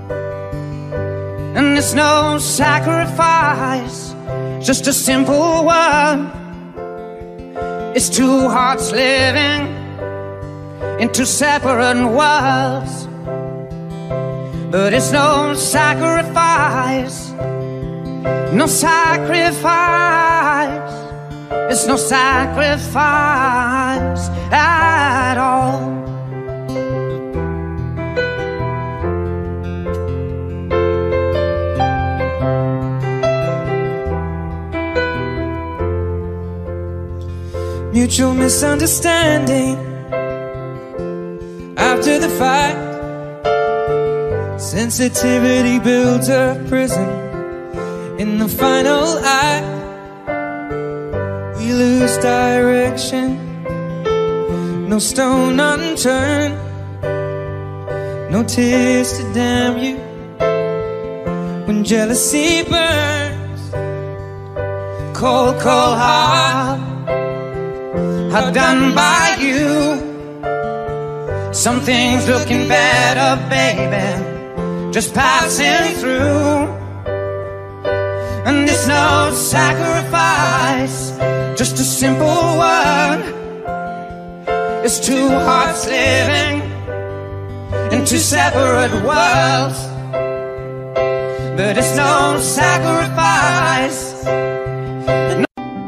And it's no sacrifice, just a simple word. It's two hearts living in two separate worlds. But it's no sacrifice, no sacrifice. It's no sacrifice at all. Mutual misunderstanding after the fight. Sensitivity builds a prison. In the final act, we lose direction. stone unturned, no tears to damn you when jealousy burns. Cold, cold heart, I've done by you. Some things looking better, baby, just passing through. And it's no sacrifice, just a simple word. It's two hearts living in two separate worlds, but it's no sacrifice. No.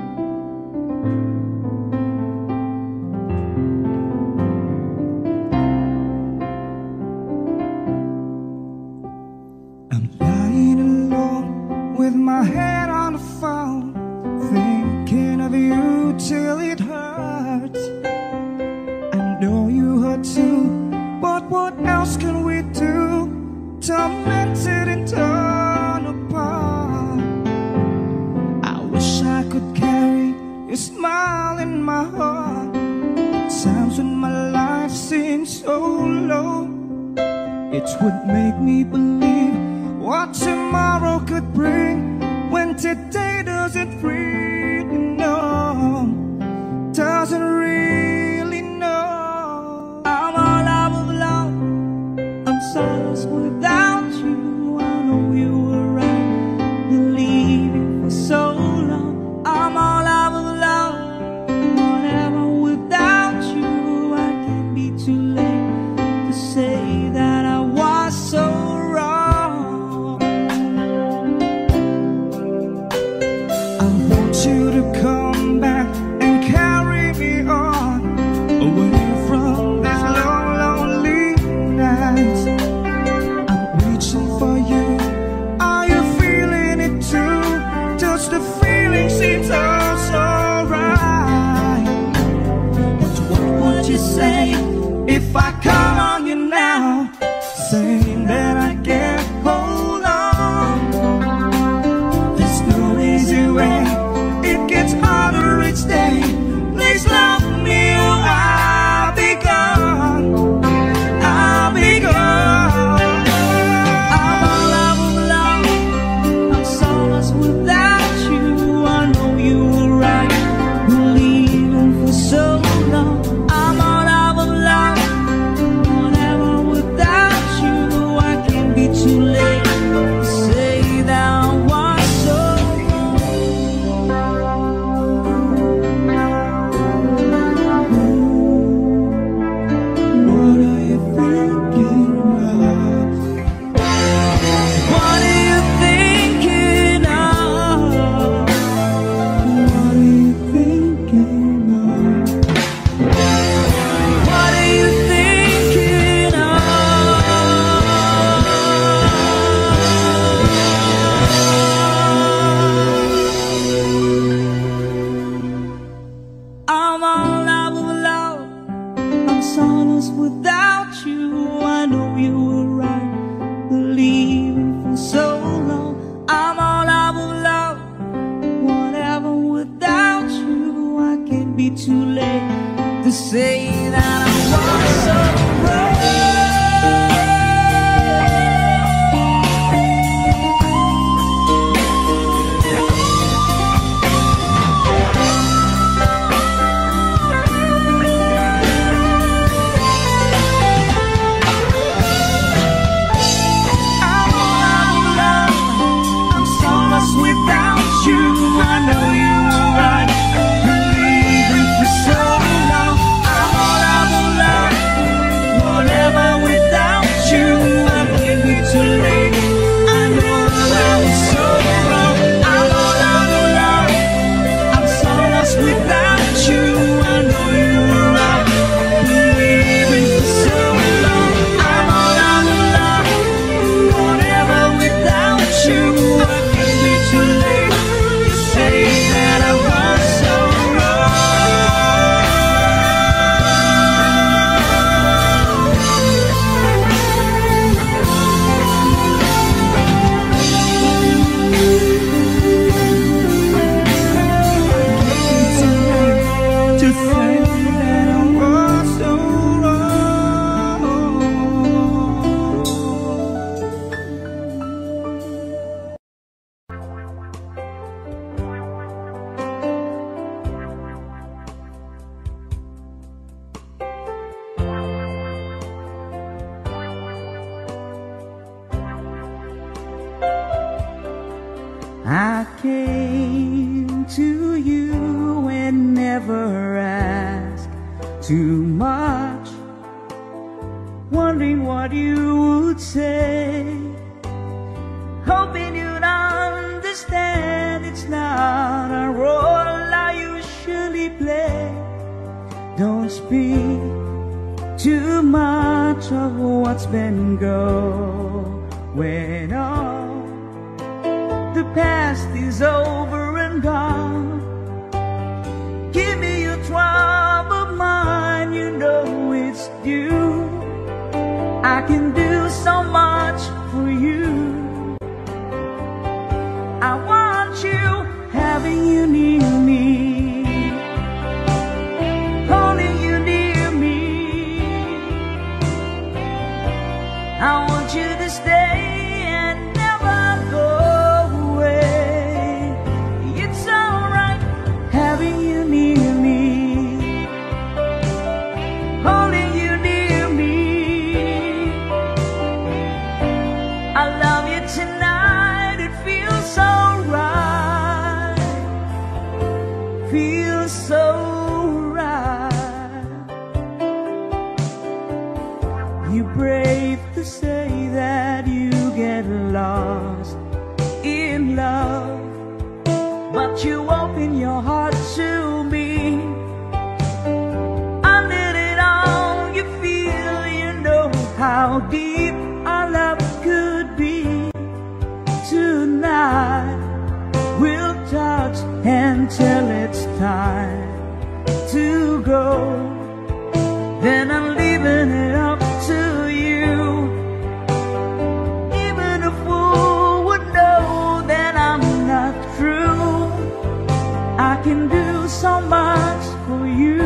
I'm lying alone with my head on the phone, thinking of you till it hurts. I know you hurt too, but what else can we do? Tormented and torn apart. I wish I could carry your smile in my heart. Times when my life seems so low, it would make me believe what tomorrow could bring, when today doesn't really know, doesn't really know. I'm all out of love, I'm so lost without you. I know you were right, believing for so long. I'm all out of love, whatever without you. I can't be too late to say that I was so wrong. I want you to come back and carry me on, away from these long, lonely nights. I'm reaching for you. Are you feeling it too? Does the feeling seem so, so right? But what would you say if I call on you now, saying that I can't hold on? There's no easy way, it gets harder each day. Please love me or I'll be gone, I'll be gone. I'm all out of love, I'm so lost without you. I know you were right, believing for so long. I'm all out of love, whatever without you. I can't be too late to say that I was so wrong. What are you thinking of? What are you thinking of? What are you thinking of? What are you thinking of? I'm all out of love, I'm so lost without you. I know you were right, believing for so long. I'm all out of love, whatever without you. I can't be too late to say that I was so wrong. I'm all out of love, I'm so lost without you. I know you were right, believing for so long. I'm all came to you and never asked too much, wondering what you would say, hoping you'd understand it's not a role I usually play. Don't speak too much of what's been going on. The past is over and gone. Give me your troubled mind, you know it's due. I can do so much for you. I want you, having you near me, holding you near me. I want you to stay and never go away. It's alright, having you near me, holding you near me. I love you tonight, it feels so right, feels so right. You brave to say that you get lost in love, but you open your heart to me. Under it all you feel, you know how deep our love could be. Tonight we'll touch until it's time to go. Then I'm leaving it up to you. Even a fool would know that I'm not true. I can do so much for you.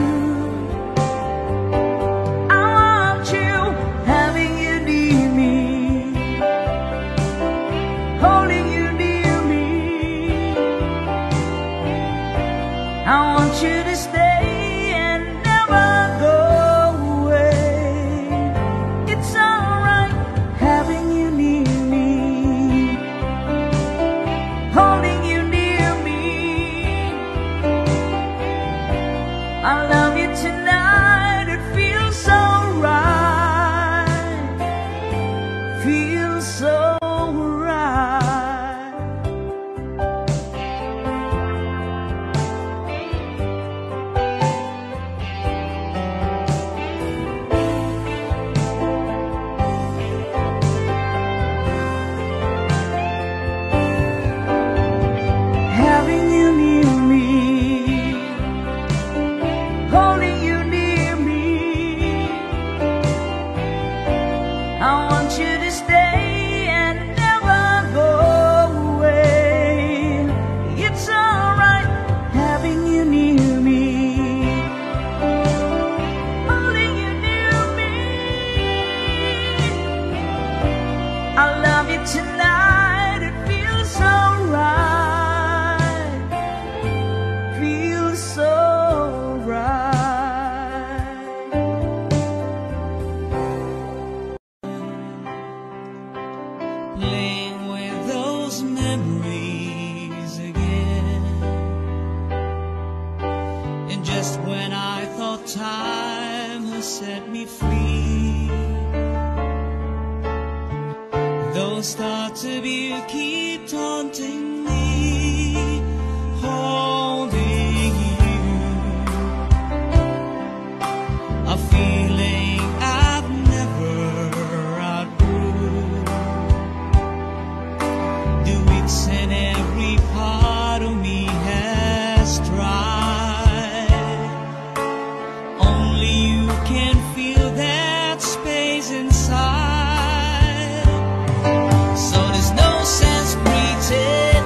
I want you, having you near me, holding you near me. I want you to stay and never go away. It's alright, having you near me, holding you near me. I love you tonight, it feels so right, feels so right. Having you near me, holding you near me. I want you to stay and never go away. It's alright, having you near me, holding you near me. I love you tonight, it feels so right, feels so right. Playing with those memories again, and just when I thought time has set me free, those thoughts of you keep taunting me, holding you, a feeling I've never outgrew. Do each and every part of me has tried. Only you can feel that space inside. So there's no sense pretending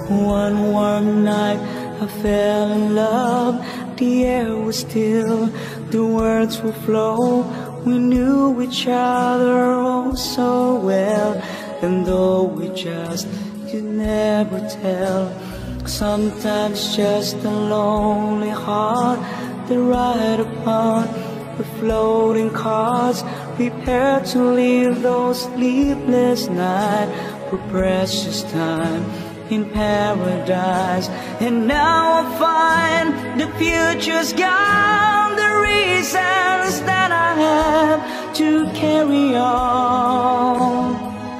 One warm night I fell in love. The air was still, the words would flow. We knew each other oh so well, and though we just could never tell, sometimes just a lonely heart that ride upon the floating cars, prepare to leave those sleepless nights for precious time in paradise. And now I find the future's gone, the reasons that I have to carry on.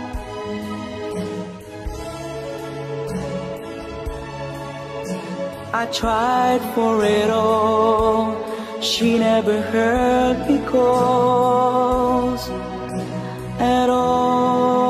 I tried for it all, she never heard me calls at all.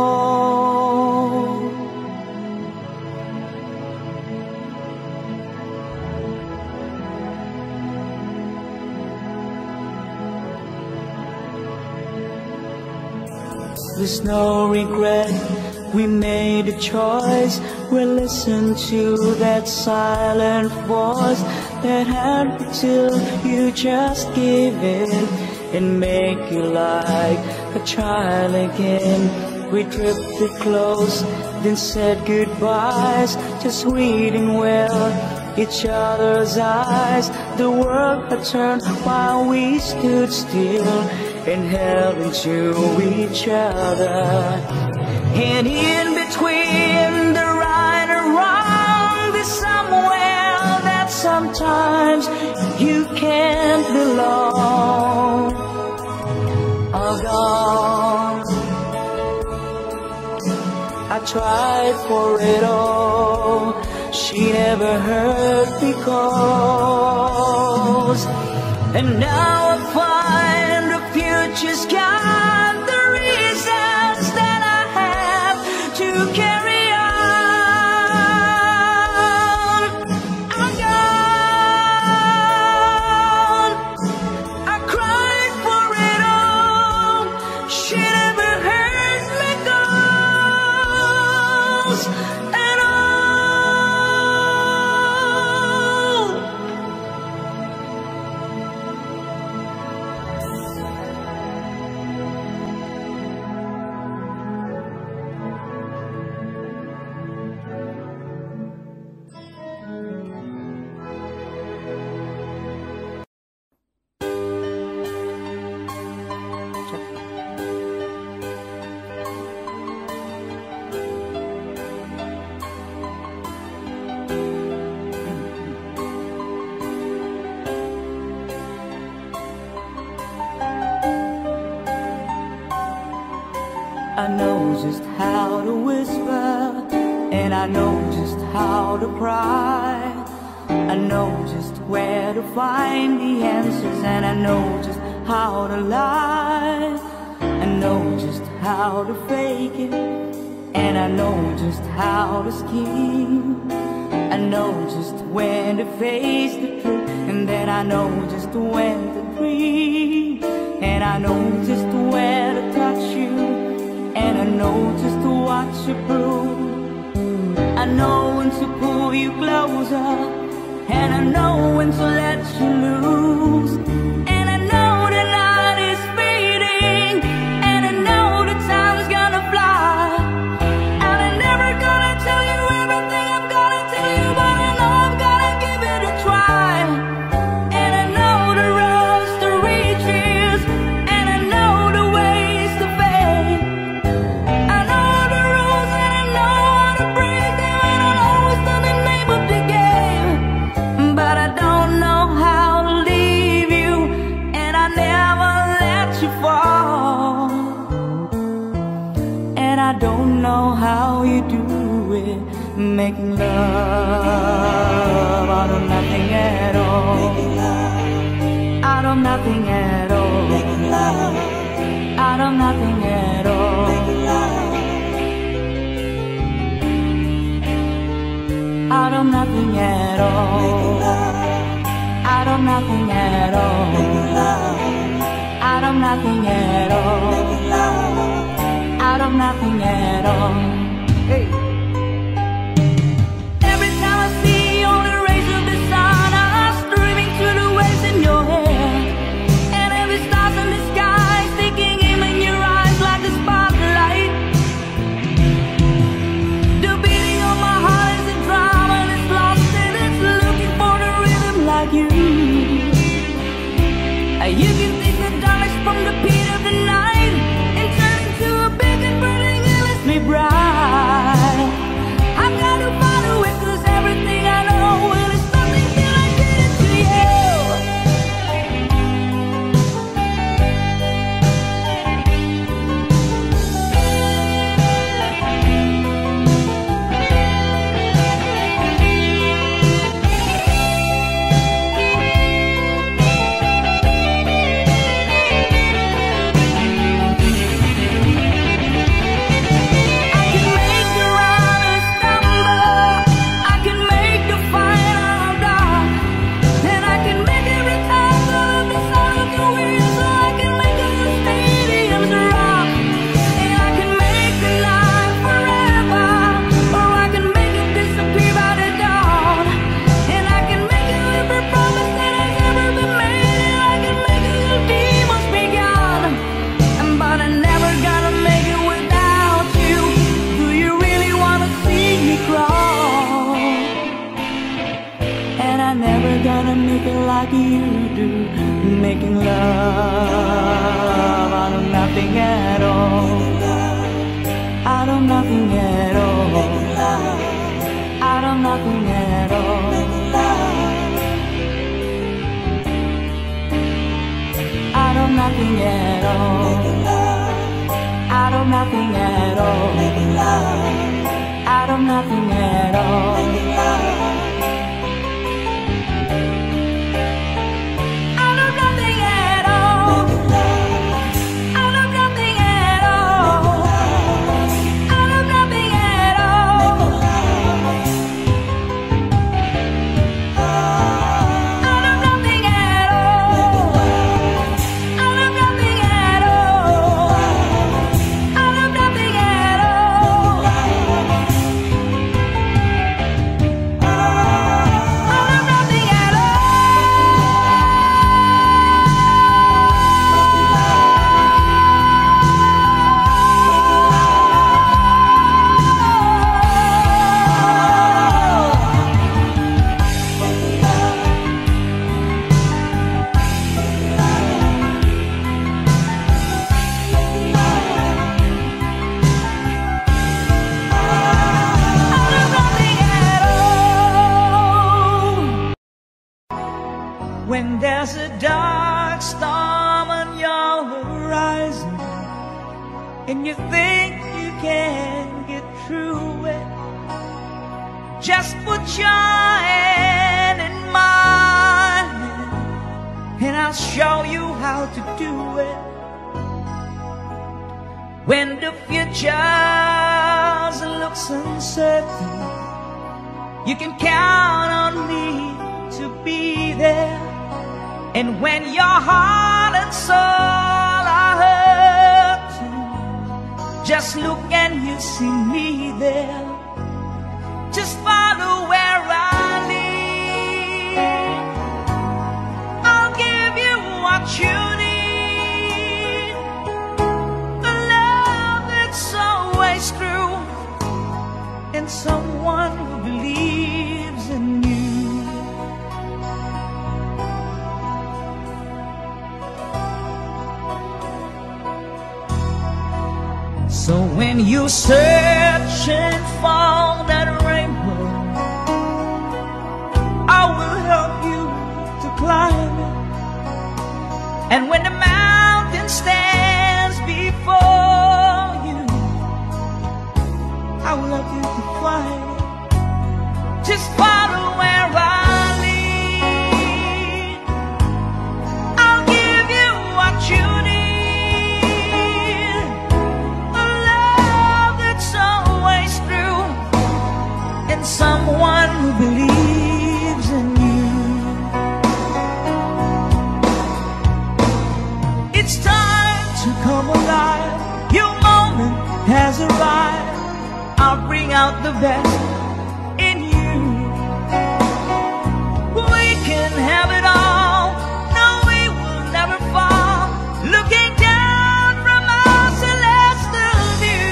There's no regret, we made a choice. We listened to that silent voice that had me till you just gave in and make you like a child again. We drifted close, then said goodbyes, just reading well each other's eyes. The world had turned while we stood still and held into each other. And in between the right and wrong, there's somewhere that sometimes you can't belong. All gone. I tried for it all, she never heard me calls. And now I find the future's got the reasons that I have to carry on. I'm gone. I cried for it all, she never heard me calls at all. I know just how to whisper, and I know just how to cry. I know just where to find the answers, and I know just how to lie. I know just how to fake it, and I know just how to scheme. I know just when to face the truth, and then I know just when to dream. And I know just where to touch you, and I know just what you prove. I know when to pull you closer, and I know when to let you loose. And I know the night is fading, and I know the time's gonna fly. And I'm never gonna tell you everything I'm gonna tell you, but I know I'm gonna give it a try. And I know the roads to riches, and I know the ways to fame. I know the rules and I know how to break them, and I know it's the name of the game. But I don't know how to leave you, and I never let you fall. And I don't know how you do it, making love out of nothing at all. Out of nothing at all. Out of nothing at all. Out of nothing at all. Out of nothing at all. Out of nothing at all. Out of nothing at all. Hey. here to do, making love out of nothing at all, out of nothing at all, out of nothing at all. Out of nothing at all, out of nothing at all, out of nothing at all, out of nothing at all, out of nothing at all, out of nothing at all, out of nothing at all. When there's a dark storm on your horizon and you think you can't get through it, just put your hand in mine and I'll show you how to do it. When the future looks uncertain, you can count on me to be there. And when your heart and soul are hurting, just look and you'll see me there. Just follow where I lead. I'll give you what you need, a love that's always true, and someone who believes in you. So when you're searching for that rainbow, I will help you to climb it. And when the mountain stands before you, I will help you to climb it. Just follow where I lead. I'll give you what you need, someone who believes in you. It's time to come alive. Your moment has arrived. I'll bring out the best in you. We can have it all. No, we will never fall. Looking down from our celestial view.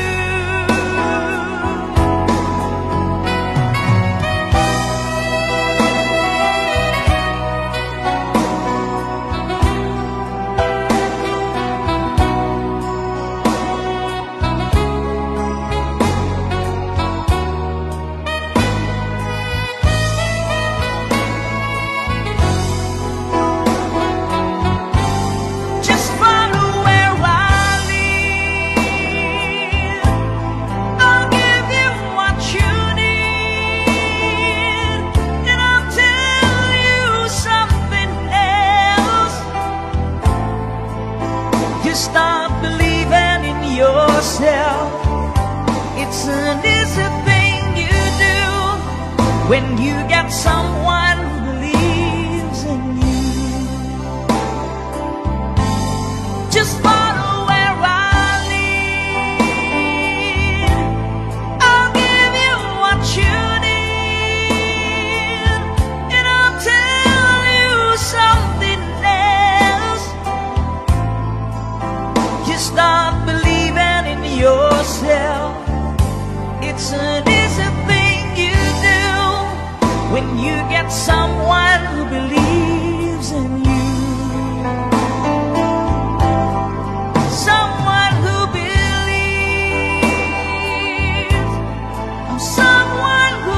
Start believing in yourself. It's an easy thing you do when you get someone who believes in you. Just follow where I lead. I'll give you what you need, and I'll tell you something else. Start believing in yourself. It's an easy thing you do when you get someone who believes missing you. Someone who believes. I'm someone who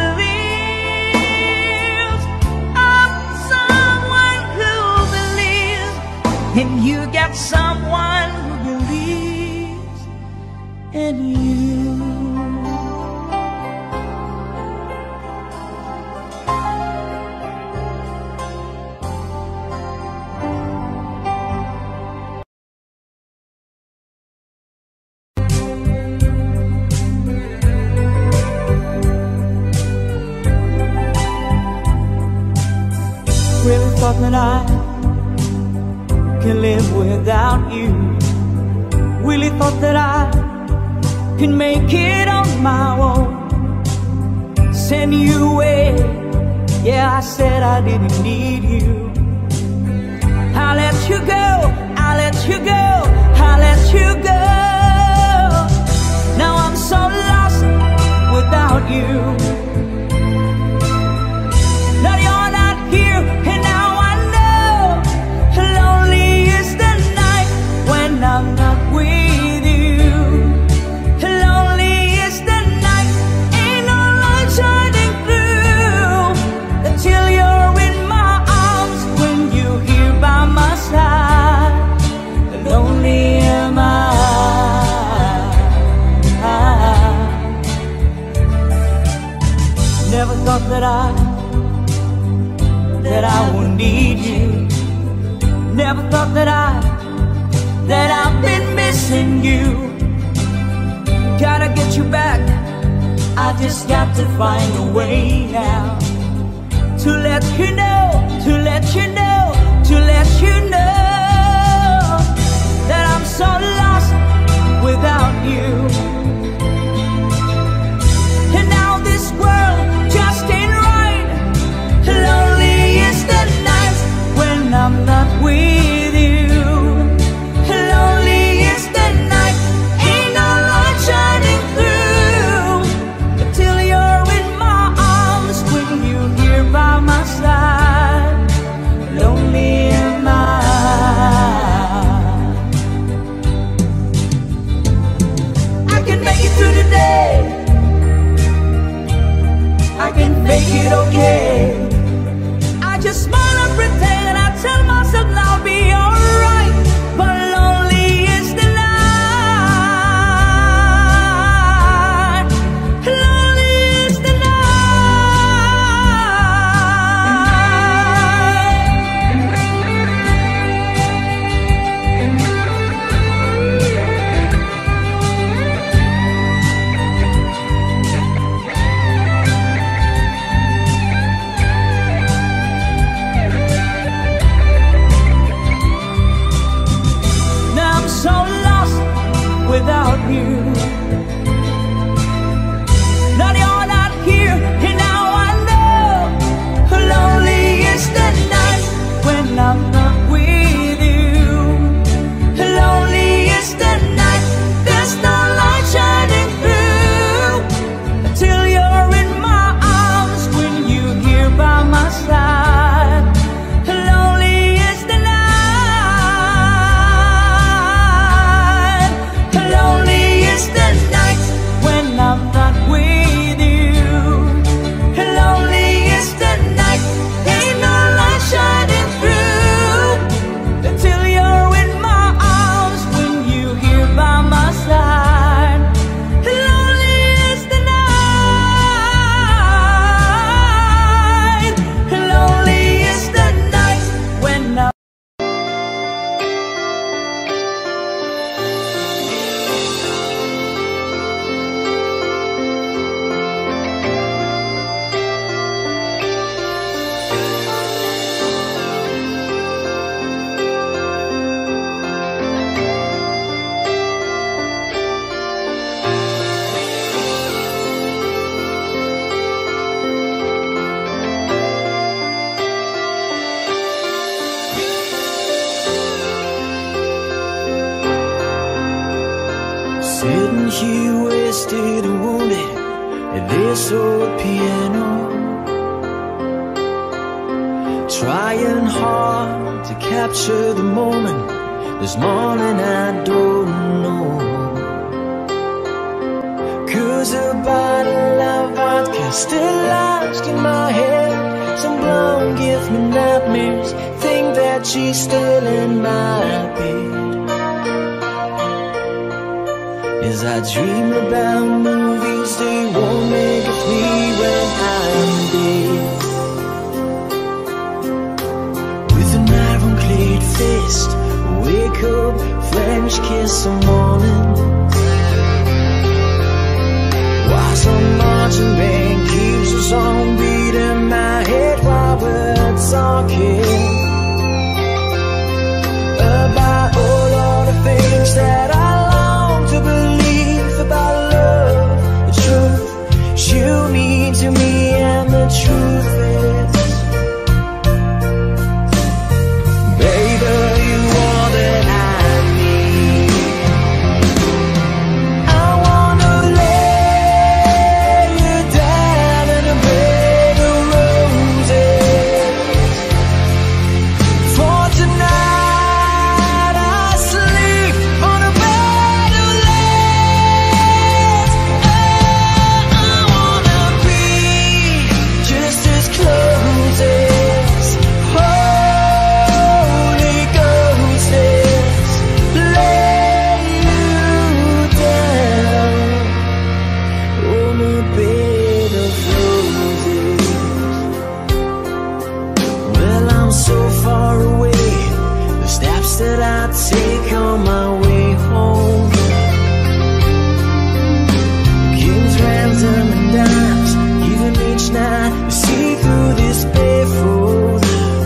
believes. I'm someone who believes. And you got someone who believes in you. Really thought that I can live without you. Really thought that I can make it on my own. Send you away. Yeah, I said I didn't need you. I'll let you go, I'll let you go, I'll let you go. Now I'm so lost without you. Now you're not here, and now I know lonely is the night when I'm not with you. Lonely is the night, ain't no light shining through until you're in my arms, when you're here by my side. Lonely am I. Never thought that I that I would need you. Never thought that I that I've been missing you. Gotta get you back. I just got to find a way now to let you know, to let you know, to let you know that I'm so lost without you. And now this world just ain't right. Lonely is the night when I'm not with you. Lonely is the night, ain't no light shining through until you're in my arms, when you're here by my side. Lonely am I. I can make it through the day. I can make it okay. I just smile and pretend. I tell myself I'll be alright, but lonely is the night. Lonely is the without you. Now you're not here, and now I know lonely is the night when I'm not with you. Lonely is the night, there's no light shining through until you're in my arms, when you're here by my side. Lonely is the night. Lonely is the night when I'm not with you. Lonely is the night, ain't no light shining through until you're in my arms, when you're here by my side. Lonely is the night. Lonely is the night when I'm sitting here wasted and wounded at this old piano, trying hard to capture the moment. This morning I don't know, 'cause a bottle of vodka still lodged in my head. Some blonde gives me nightmares, think that she's still in my bed. As I dream about movies they won't make of me when I'm dead. With an ironclad fist, wake up, French kiss some morning. While some marching band keeps a song beat in my head while we're talking about all of the things that I long to believe about love, the truth you mean to me, and the truth is, baby, you are that I need. I wanna lay you down in a bed of roses. For tonight I sleep on a bed of lace. Oh, I wanna be just as close as Holy Ghost is. Lay you down on a bed of roses. Well, I'm so far away, the steps that I take on my way home. Kings, rams, and dimes, even each night we see through this barefoot.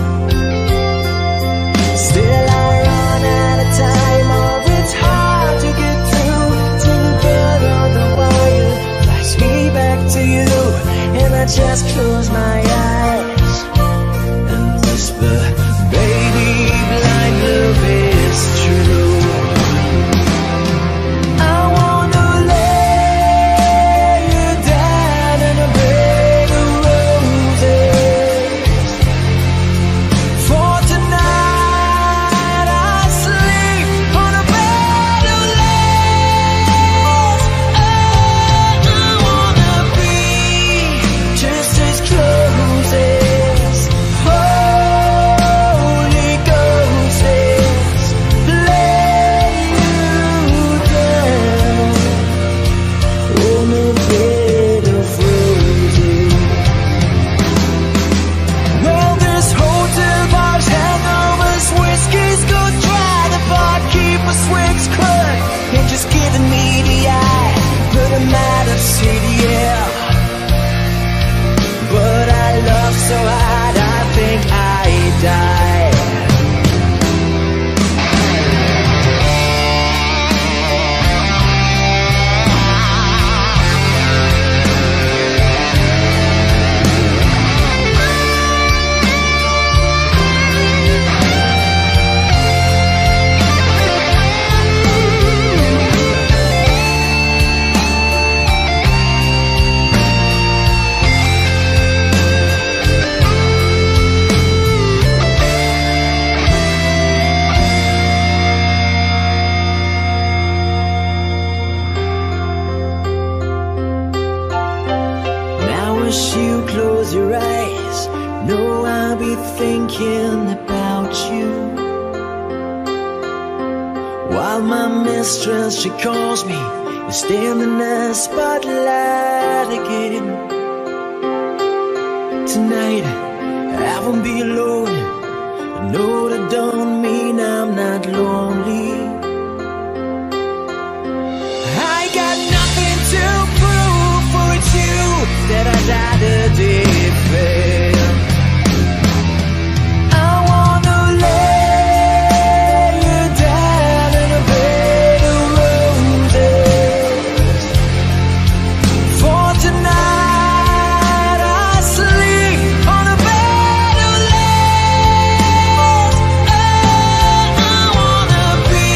Still I run out of time, oh, it's hard to get through to the bed on the wire. Flies me back to you, and I just close my eyes and whisper, baby, blind love is true. I wanna lay you down in a bed of roses. For tonight I sleep on a bed of lace. Oh, I wanna be just as close as Holy Ghost is. Lay you down on a bed of roses. Well, this hotel bar's hangovers, whiskey's go dry. The barkeeper swigs crud and just giving me the eye. Put him out of city, yeah. But I love so hard, I think I die. Now as you close your eyes, know I'll be thinking about you. While my mistress, she calls me, you stand in the spotlight again. Tonight, I won't be alone. I know that don't mean I'm not lonely. I got nothing to prove, for it's you that I died a defend. I wanna lay you down in a bed of roses. For tonight I sleep on a bed of lace. Oh, I wanna be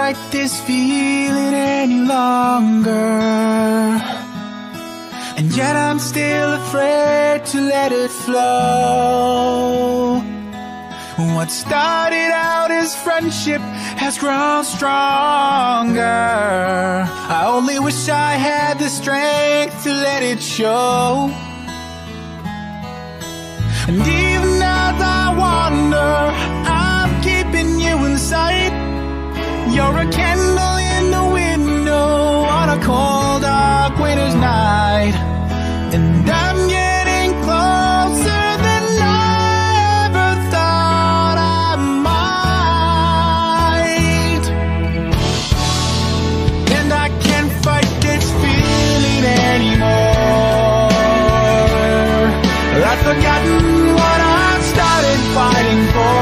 fight this feeling any longer, and yet I'm still afraid to let it flow. What started out as friendship has grown stronger. I only wish I had the strength to let it show. And even as I wander, I'm keeping you in sight. You're a candle in the window on a cold, dark winter's night. And I'm getting closer than I ever thought I might. And I can't fight this feeling anymore. I've forgotten what I started fighting for.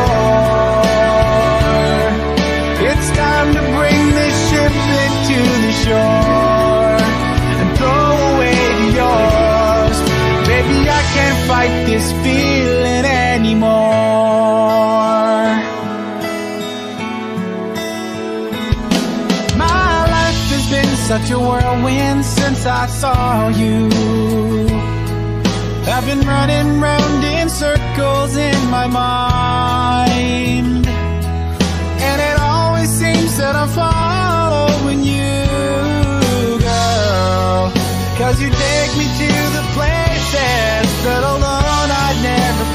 It's time to bring this ship into the shore and throw away yours. Baby, I can't fight this feeling anymore. My life has been such a whirlwind since I saw you. I've been running round in circles in my mind, and it always seems that I'm following you, girl. Cause you take me to the places that alone I'd never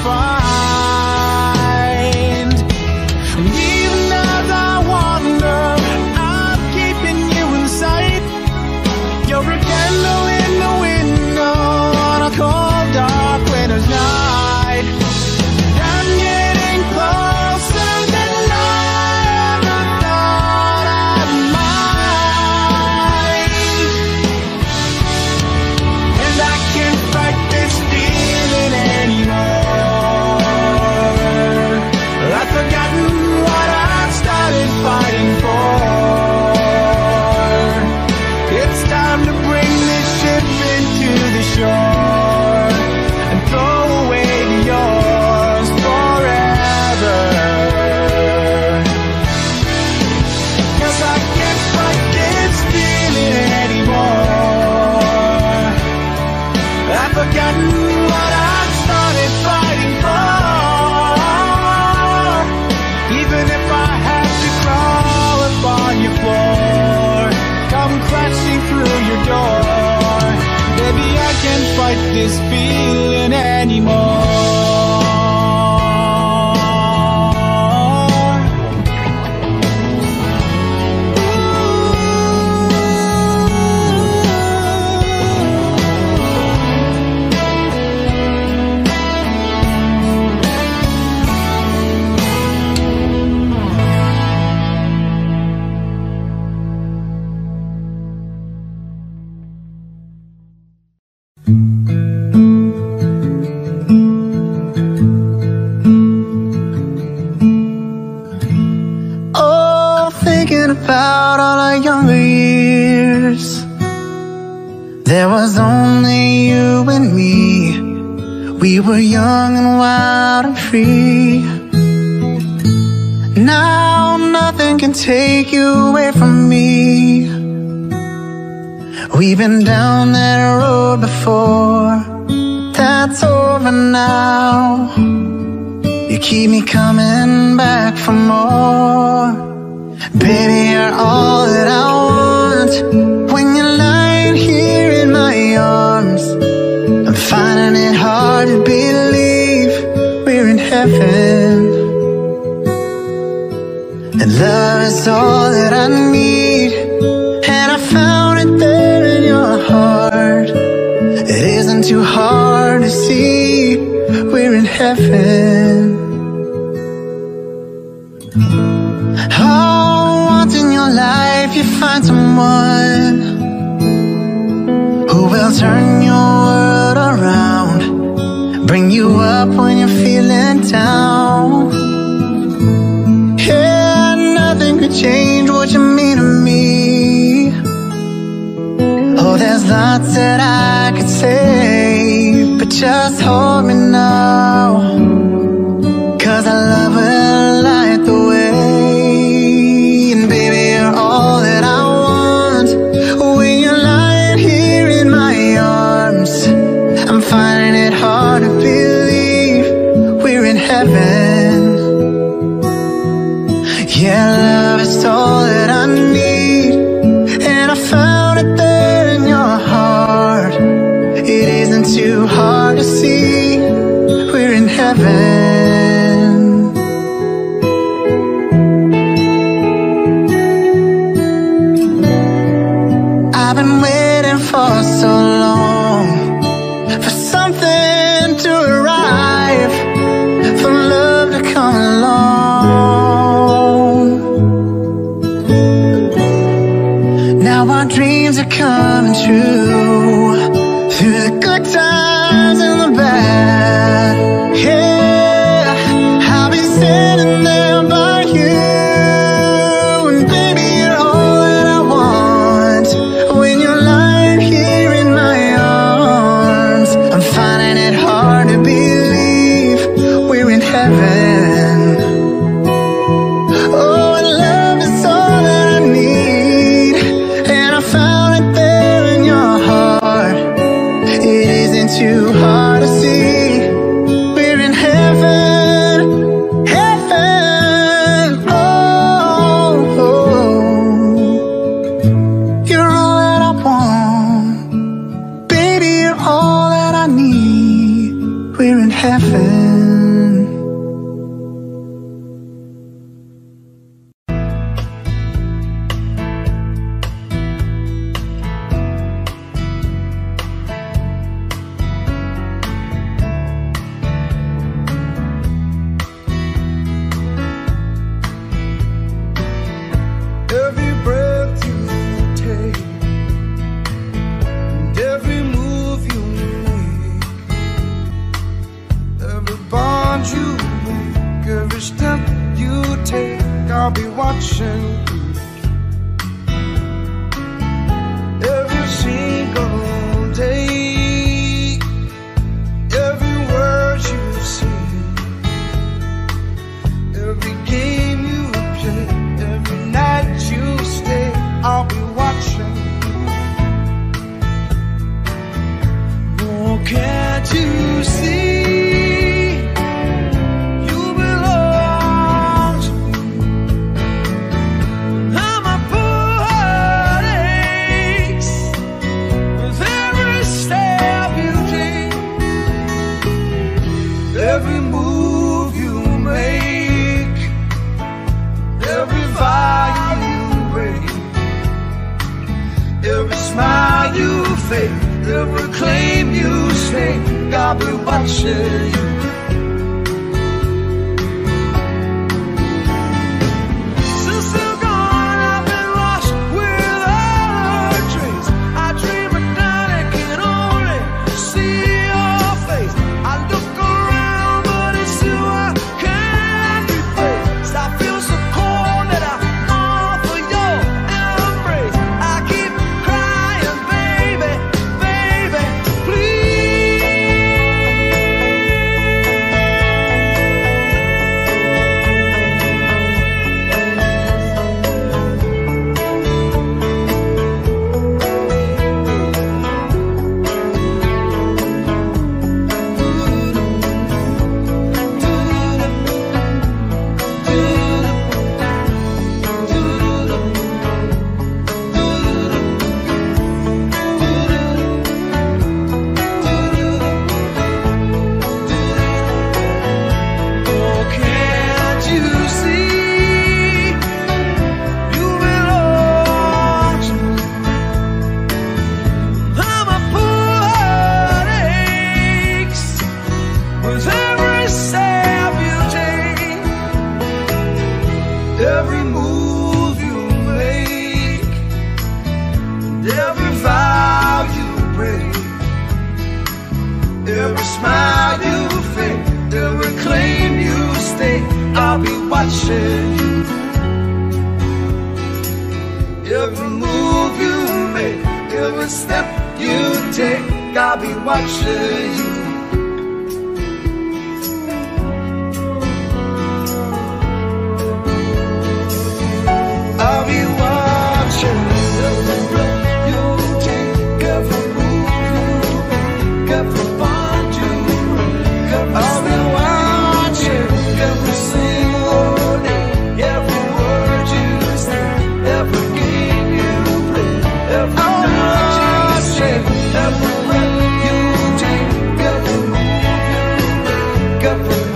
find. And even as I wander, I'm keeping you in sight. You're a candle in the window on a cold, dark winter's night. I'm getting closer than I ever thought I might. And I can't fight this feeling anymore. I've forgotten what I started fighting for. It's time to bring this ship into the shore and throw away yours forever. Cause I can't fight this feeling anymore. I've forgotten what I started fighting for. Even if I had to crawl upon your floor, come crashing through your door, baby, I can't fight this feeling anymore. Oh, thinking about all our younger years, there was only you and me. We were young and wild and free. Now nothing can take you away from me. We've been down that road before. That's over now. You keep me coming back for more. Baby, you're all that I want. When you're lying here in my arms, I'm finding it hard to believe we're in heaven. And love is all that I need, and I found it there in your heart. It isn't too hard to see we're in heaven. Oh, once in your life you find someone who will turn your world around, bring you up when you're feeling down. Yeah, nothing could change what you mean to me. Oh, there's lots that I could say, but just hold me now, 'cause I love it like the way. And baby, you're all heaven. I've been waiting for so long for something to arrive, for love to come along. Now our dreams are coming true, through the good times and the bad. Yeah, I'll be standing there by you, and baby, you're all that I want. When you're lying here in my arms, I'm finding it hard to believe we're in heaven. Oh, and love is all that I need, and I found it there in your heart. It isn't too hard to see, we're in heaven, heaven. Oh, oh. You're all that I want, baby, you're all that I need. We're in heaven. Every breath you take, and every move you make, every bond you make, every step you take, I'll be watching you. Every single day, every word you say, every game you play, every night you stay, I'll be watching you. Oh, can't you see? You belong to me. I'm a poor heart aches with every step you take, every move you make, every vow you break, every smile you fake, every claim you stake, I'll be watching you. Since you're gone, I've been lost without a trace. I dream at night and can only see your face. I look around, but it's you I can't replace. I feel so cold that I long for your embrace. I keep crying, baby, baby, please. Oh, can't you see? You belong to me. I'm a poor heart aches with every step you take, every move you make, and every vow you break, every smile you fake, every claim you stake, I'll be watching you. Every move you make, every step you take, I'll be watching you. I'll be watching every breath you take, every move you make, every bond you break. I'll be watching every single day, every word you say, every game you play, every night you stay, every breath you take, every move you make, every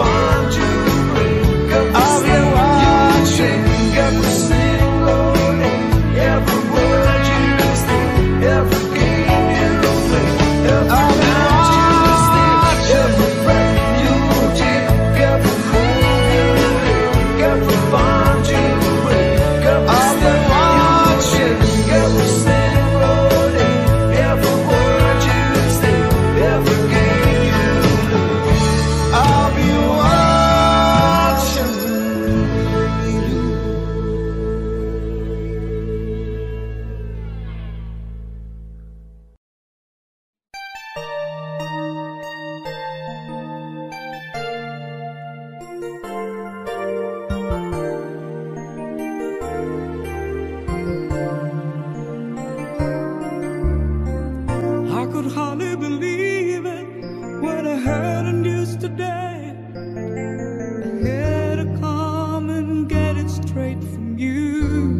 you believe it when I heard the news today? I had to come and get it straight from you.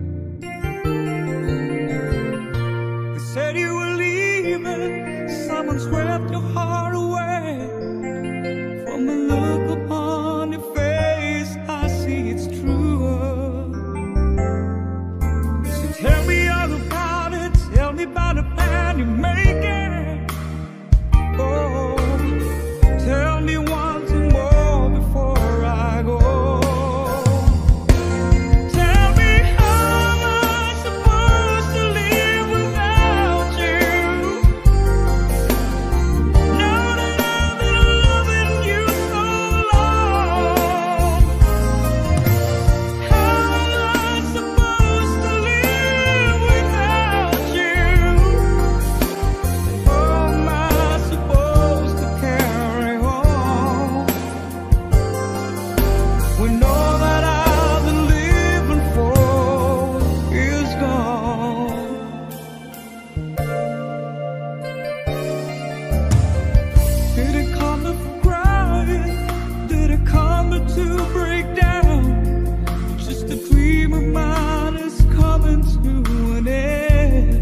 They said you were leaving, someone swept your heart away. From the look upon your face, I see it's true. So tell me all about it, tell me about the plan you're making. Oh, tell me once more before I go. Tell me how am I supposed to live without you? Now that I've been loving you so long, how am I supposed to live without you? How am I supposed to carry on when all that I've been living for is gone? Did it come to crying? Did it come to break down? Just a dream of mine is coming to an end.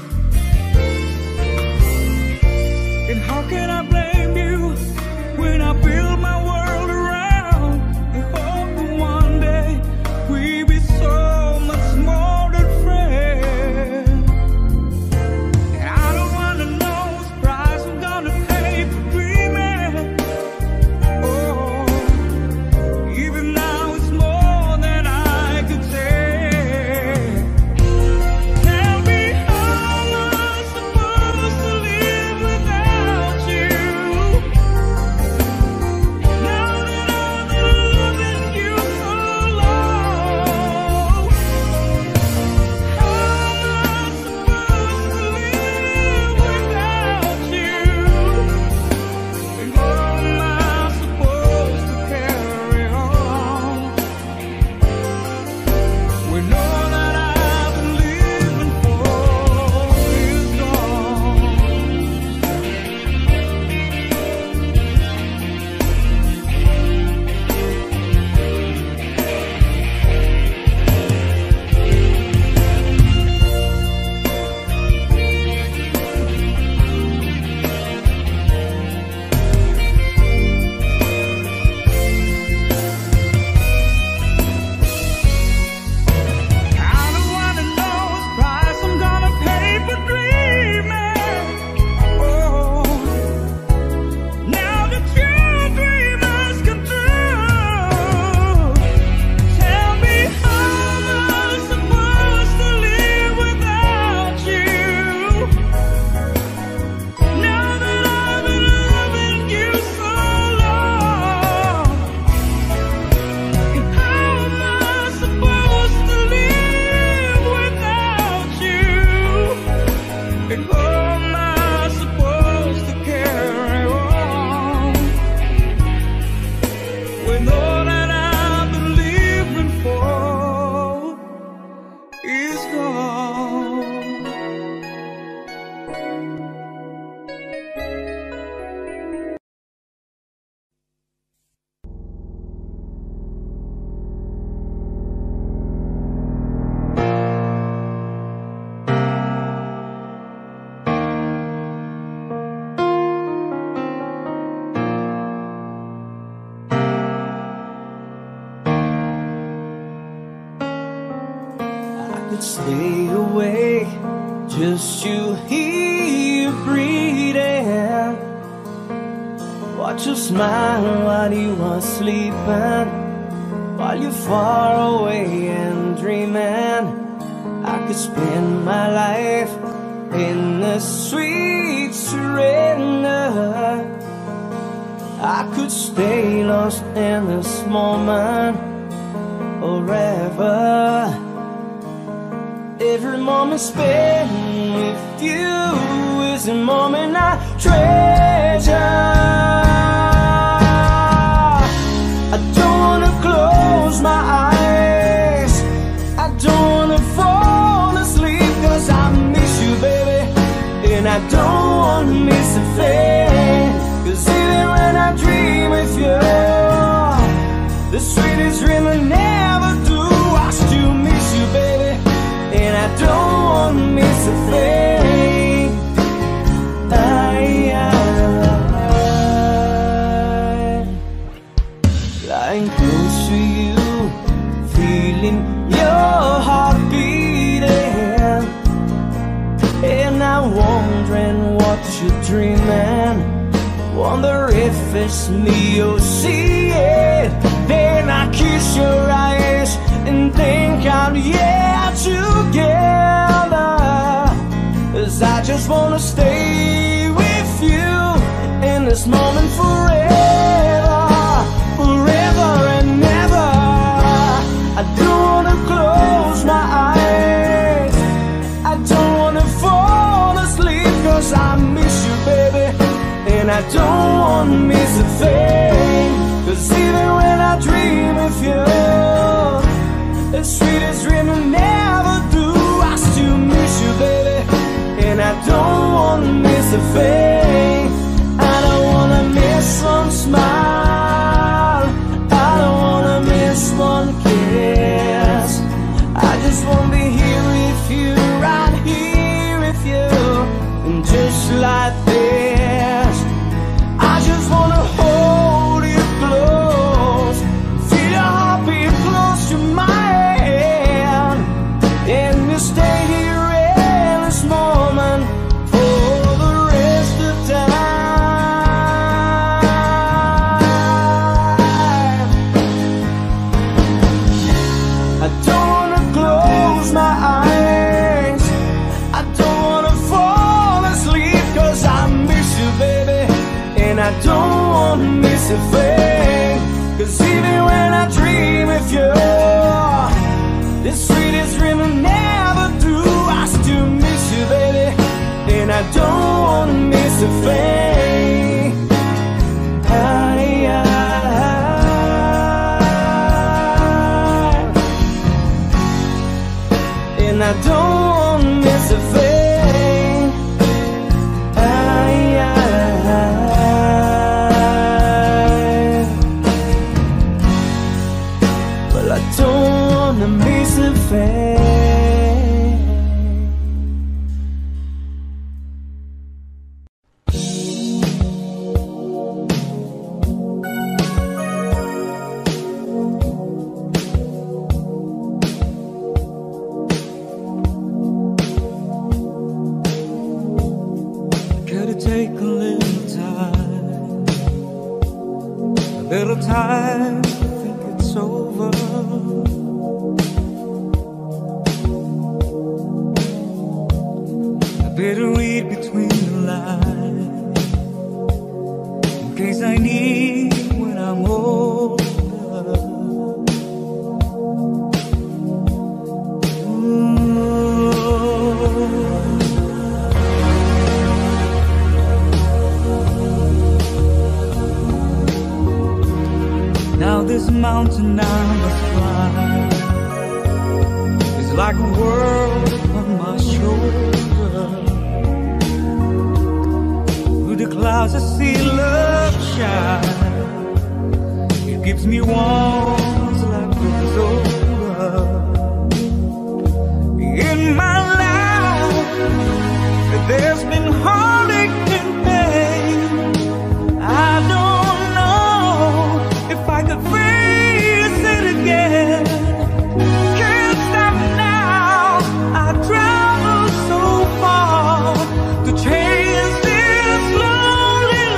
And how can I blame you when I build my world around the hope that one day we'll be so much more than friends? And I don't wanna know the price I'm gonna pay for dreaming. Oh, even now it's more than I could take. Tell me how am I supposed to live without you? Now that I've been loving you so long, how am I supposed to live without you? And how am I supposed to carry on when all that I've been living for is gone? I don't wanna know the price I'm gonna pay for dreaming. Oh, now that your dream has come true, tell me how am I supposed to live without you? Now that I've been loving you so long, and how am I supposed to live without you? And how am I supposed to carry on when all that I've been living for is gone? I could stay awake just to hear you breathing. Watch you smile while you are sleeping, while you're far away and dreaming. I could spend my life in the sweet surrender. I could stay lost in this moment forever. Every moment spent with you is a moment I treasure. I don't wanna close my eyes, I don't wanna fall asleep, 'cause I miss you, baby, and I don't wanna want to miss a thing. Cause even when I dream with you, the sweetest dream I never do, I still miss you, baby, and I don't want to miss a thing. I, I, lying close to you, feeling your heart beating, and I'm wondering what you're dreaming. Wonder if it's me you're seeing. Then I kiss your eyes and think I'm yeah together. 'Cause I just wanna stay with you in this moment forever, forever and ever. I don't wanna close my eyes, I don't wanna fall asleep, 'cause I miss you, baby, and I don't want to miss a thing. 'Cause even when I dream of you, the sweetest dream I never do, I still miss you, baby, and I don't want to miss a thing. I don't want to miss one smile, I don't want to miss one kiss. I just want to be here with you, right here with you, and just like this, I just wanna hold you close, feel your heartbeat close to mine, and you stay here in this moment for the rest of time. I don't wanna close my eyes, I don't wanna fall asleep, 'cause I miss you, baby, and I don't want to miss a thing. 'Cause even when I dream of you, the sweetest dream I never do, I still miss you, baby, and I don't want to miss a thing. I, I, and I don't want to miss a thing. I, I, well, I don't want to miss a thing. Could it take a little time, a little time to think it's over? I better read between the lines, in case I need when I'm older. Now this mountain I must climb is like a world upon my shoulder. Through the clouds I see love shine, it gives me warmth as life goes over. In my life there's been heartache and pain, I don't know if I could face it again. Can't stop now, I travel so far to change this lonely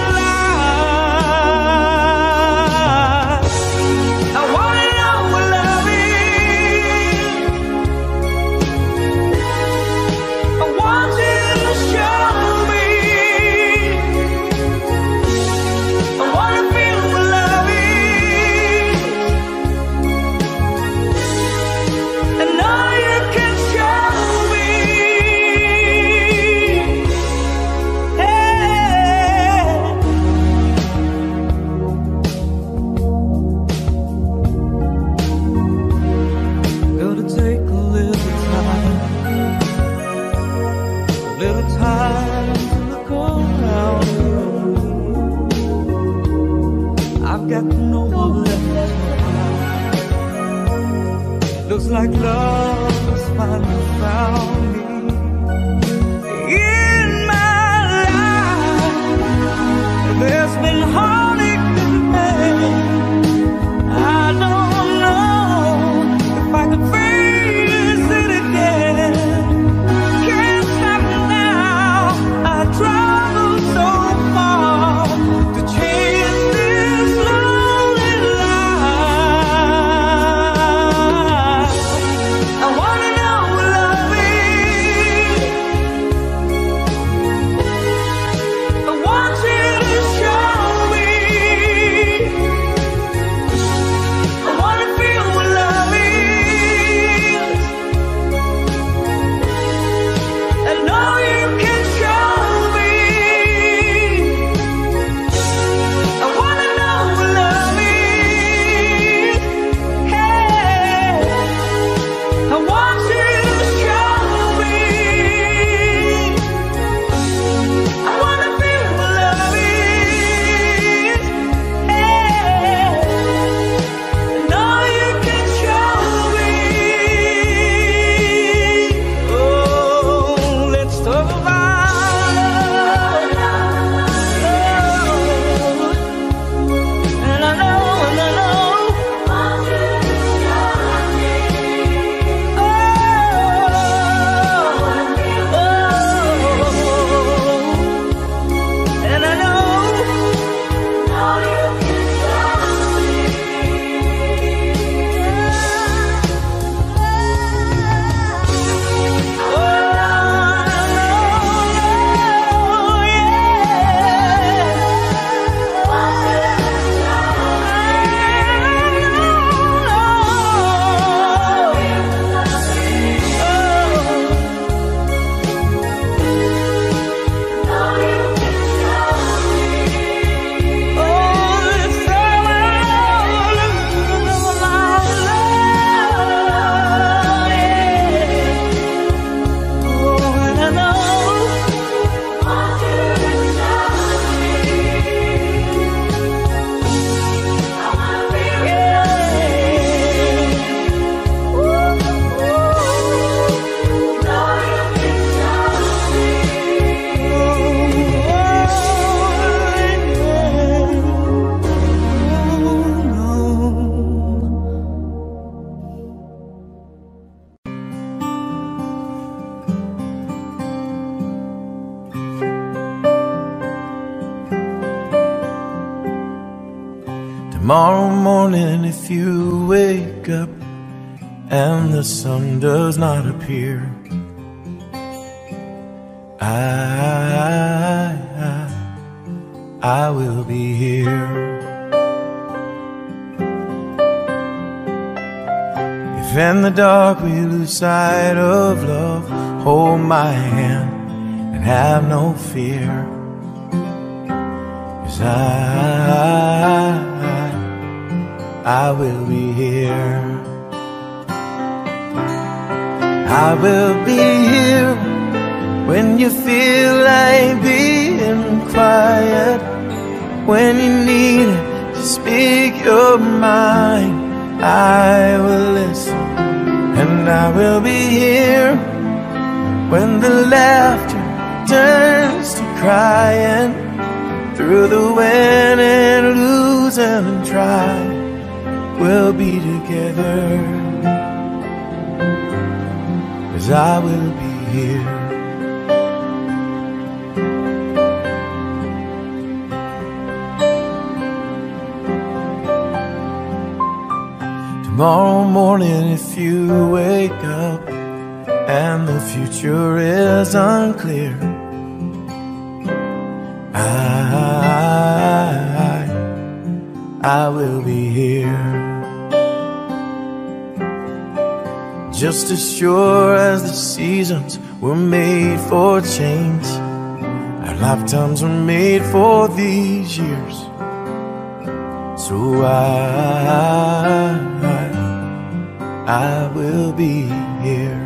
life. I wanna know what love is, I want you to show me, I wanna feel what love is, I know you can show me. Hey. Gonna take a little time, a little time to look around. got no one left. Looks like love has finally found me. In my life, there's been heartache and pain. I don't know if I could face it again. Can't stop now. I traveled so far to change this lonely life. I wanna know what love is. I want you to show me. I wanna feel what love is. I know you can show me. I wanna know what love is. Hey, I want you to show me. I wanna feel what love is. Hey, I know you can show me. Oh, let's talk about love. And I know, and I know. And I know. Tomorrow morning if you wake up and the sun does not appear, I, I, I will be here. If in the dark we lose sight of love, hold my hand and have no fear. 'Cause I, I will be here. I will be here when you feel like being quiet, when you need to speak your mind. I will listen, and I will be here when the laughter turns to crying, through the win and lose and try. We'll be together, 'cause I will be here. Tomorrow morning if you wake up and the future is unclear, I, I will be here. Just as sure as the seasons were made for change, our lifetimes were made for these years. So I, I, I will be here.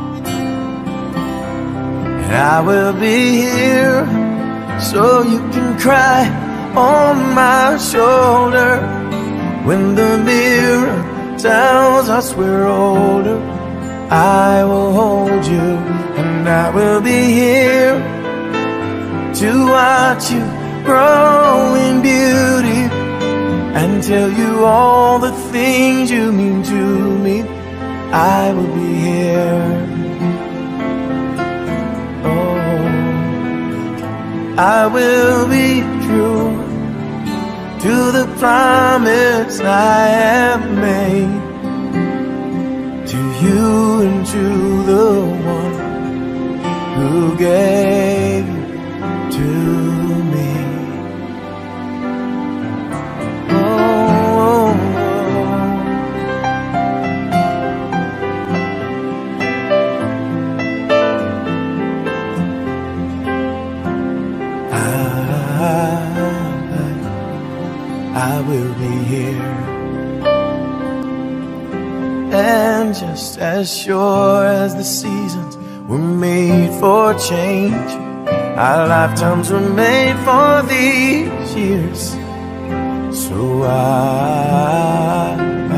And I will be here so you can cry on my shoulder. When the mirror tells us we're older, I will hold you and I will be here to watch you grow in beauty and tell you all the things you mean to me. I will be here. Oh, I will be true to the promise I have made to you and to the one who gave you to me. Oh, I, I will be here. And just as sure as the seasons were made for change, our lifetimes were made for these years. So I,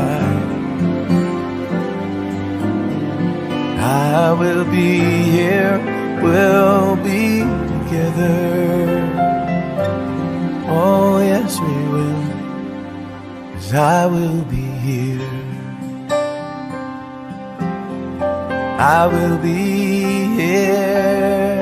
I, I will be here, we'll be together. Oh yes we will, 'cause I will be here. I will be here.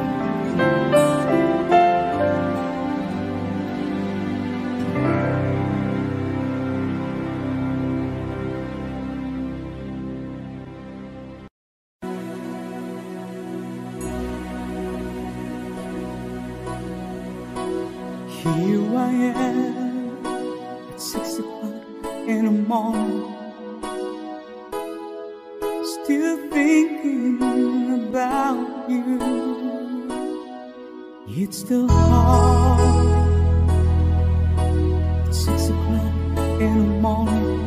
Here I am at six o'clock in the morning, still thinking about you. It's still hard at six o'clock in the morning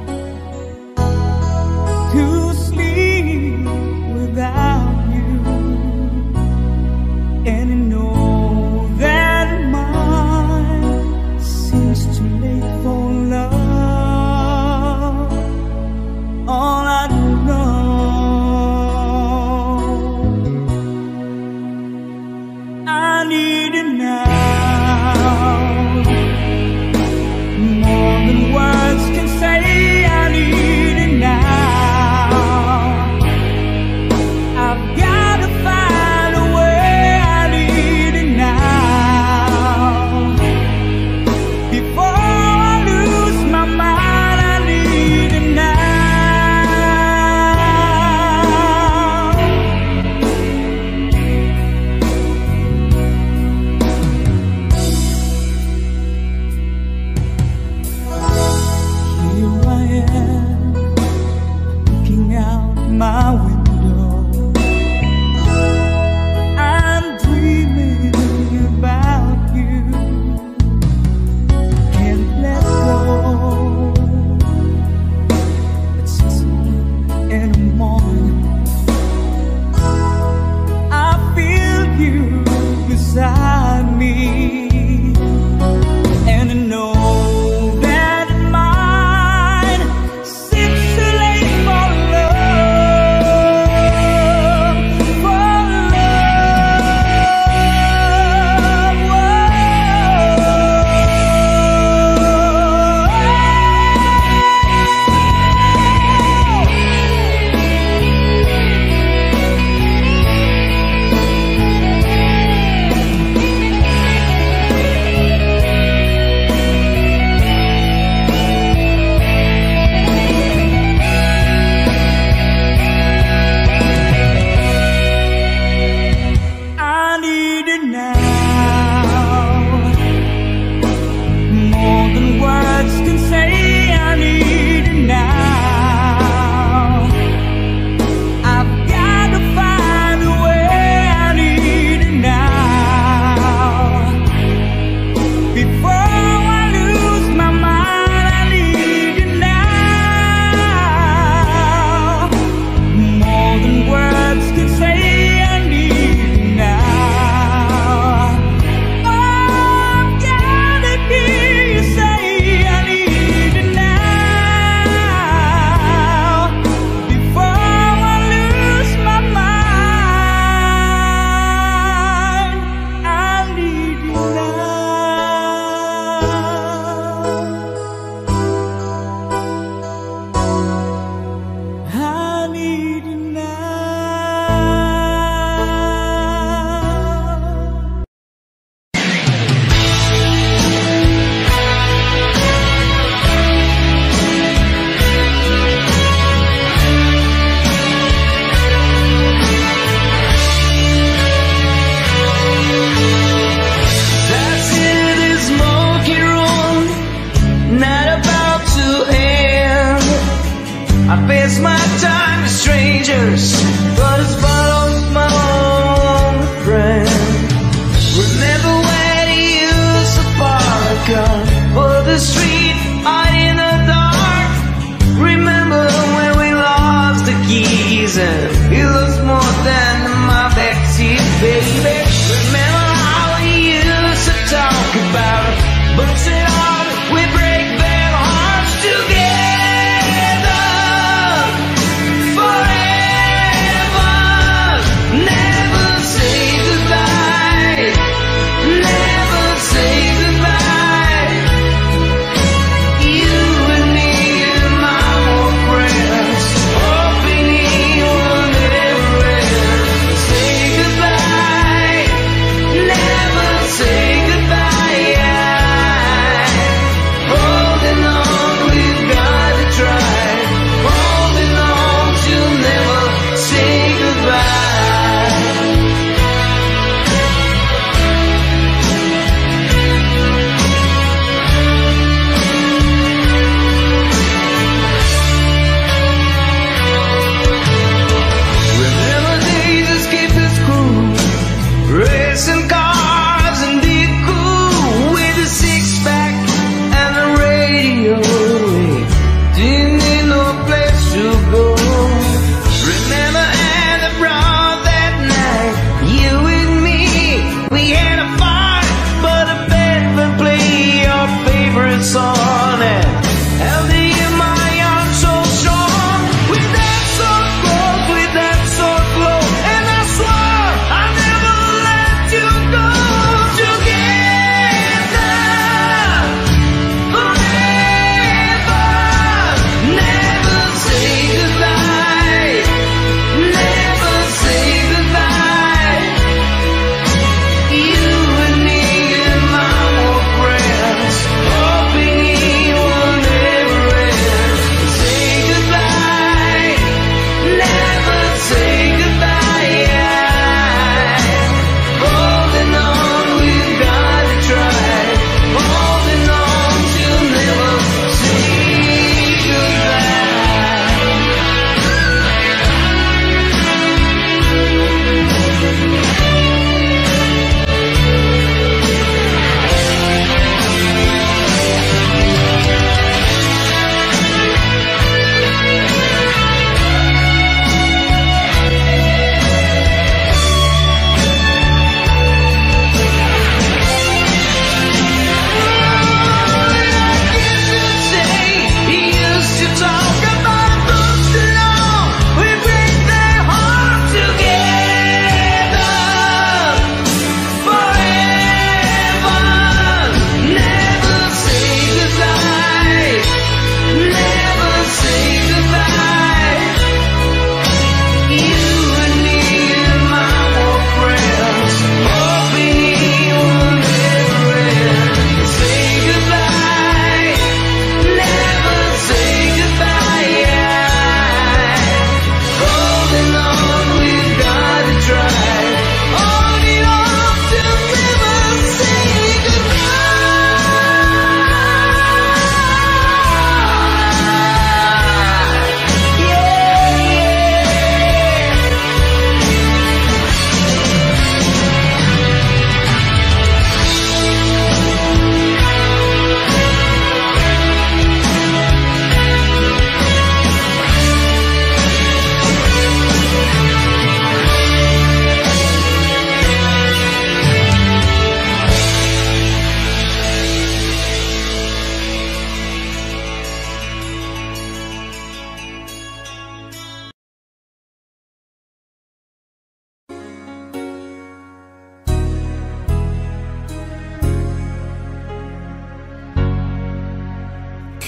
to sleep without you, and I know that mine seems too late for love. All I I need it now, more than words can say. I need it now. I've got to find a way. I need it now. Before I lose my mind, I need it now.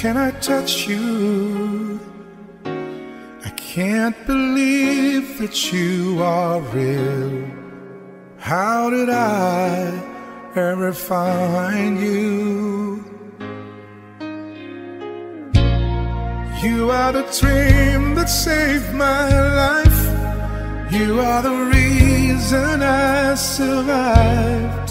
Can I touch you? I can't believe that you are real. How did I ever find you? You are the dream that saved my life. You are the reason I survived.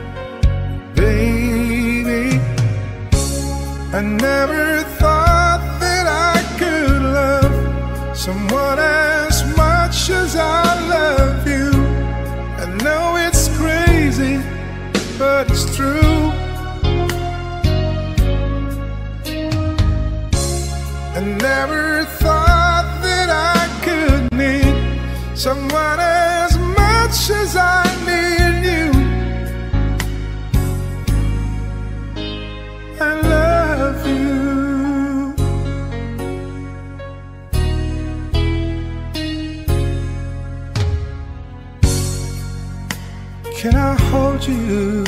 Baby, I never thought that I could love someone as much as I love you. I know it's crazy, but it's true. I never thought that I could need someone as much as I need you. I love you. Can I hold you?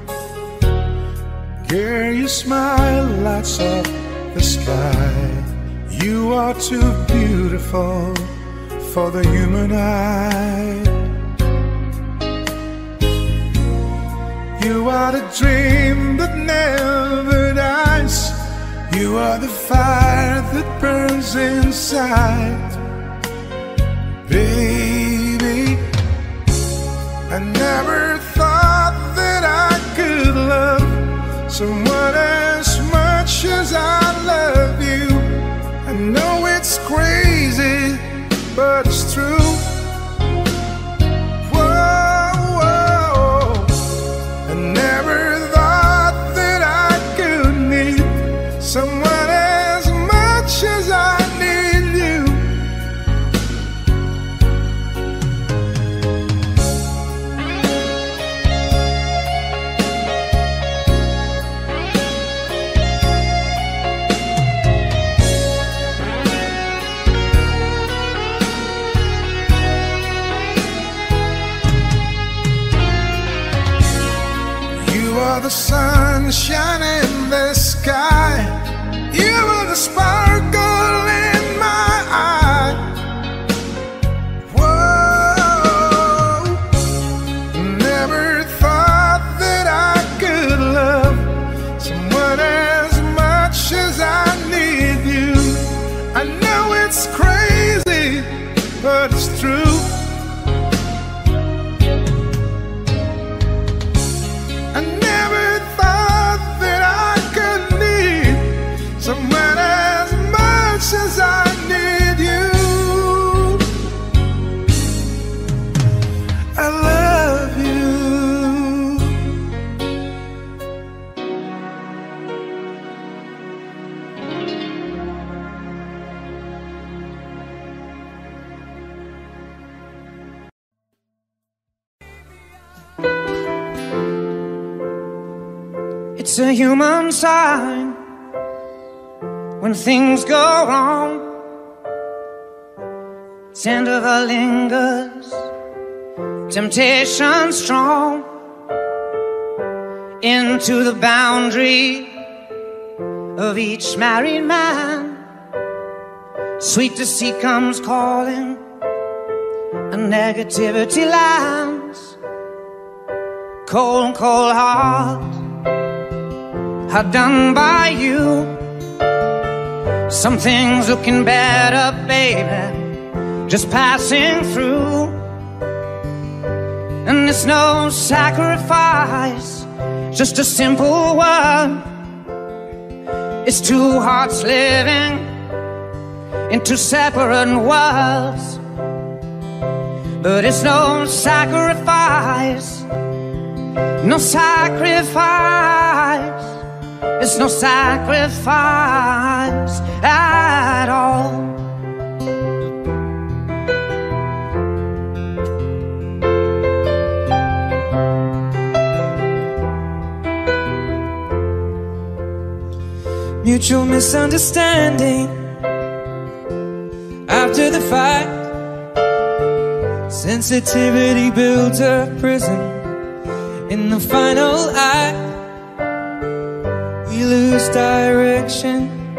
Girl, your smile lights up the sky. You are too beautiful for the human eye. You are the dream that never dies. You are the fire that burns inside. Baby, I never thought that I could love someone as much as I love you. I know it's crazy, but it's true. Whoa, whoa. I never thought that I could need someone as much as I need you. The sunshine in the sky. You are the sparkle in my eye. Whoa, never thought that I could love someone as much as I need you. I know it's crazy, but it's true. I never thought that I could need someone as much as I need you. I love you. It's a human sign when things go wrong. Tender lingers, temptation strong. Into the boundary of each married man, sweet deceit comes calling, and negativity lands. Cold, cold heart, hard done by you. Some things looking better, baby, just passing through. And it's no sacrifice, just a simple word. It's two hearts living in two separate worlds. But it's no sacrifice, no sacrifice. It's no sacrifice at all. Mutual misunderstanding after the fight. Sensitivity builds a prison. In the final act, we lose direction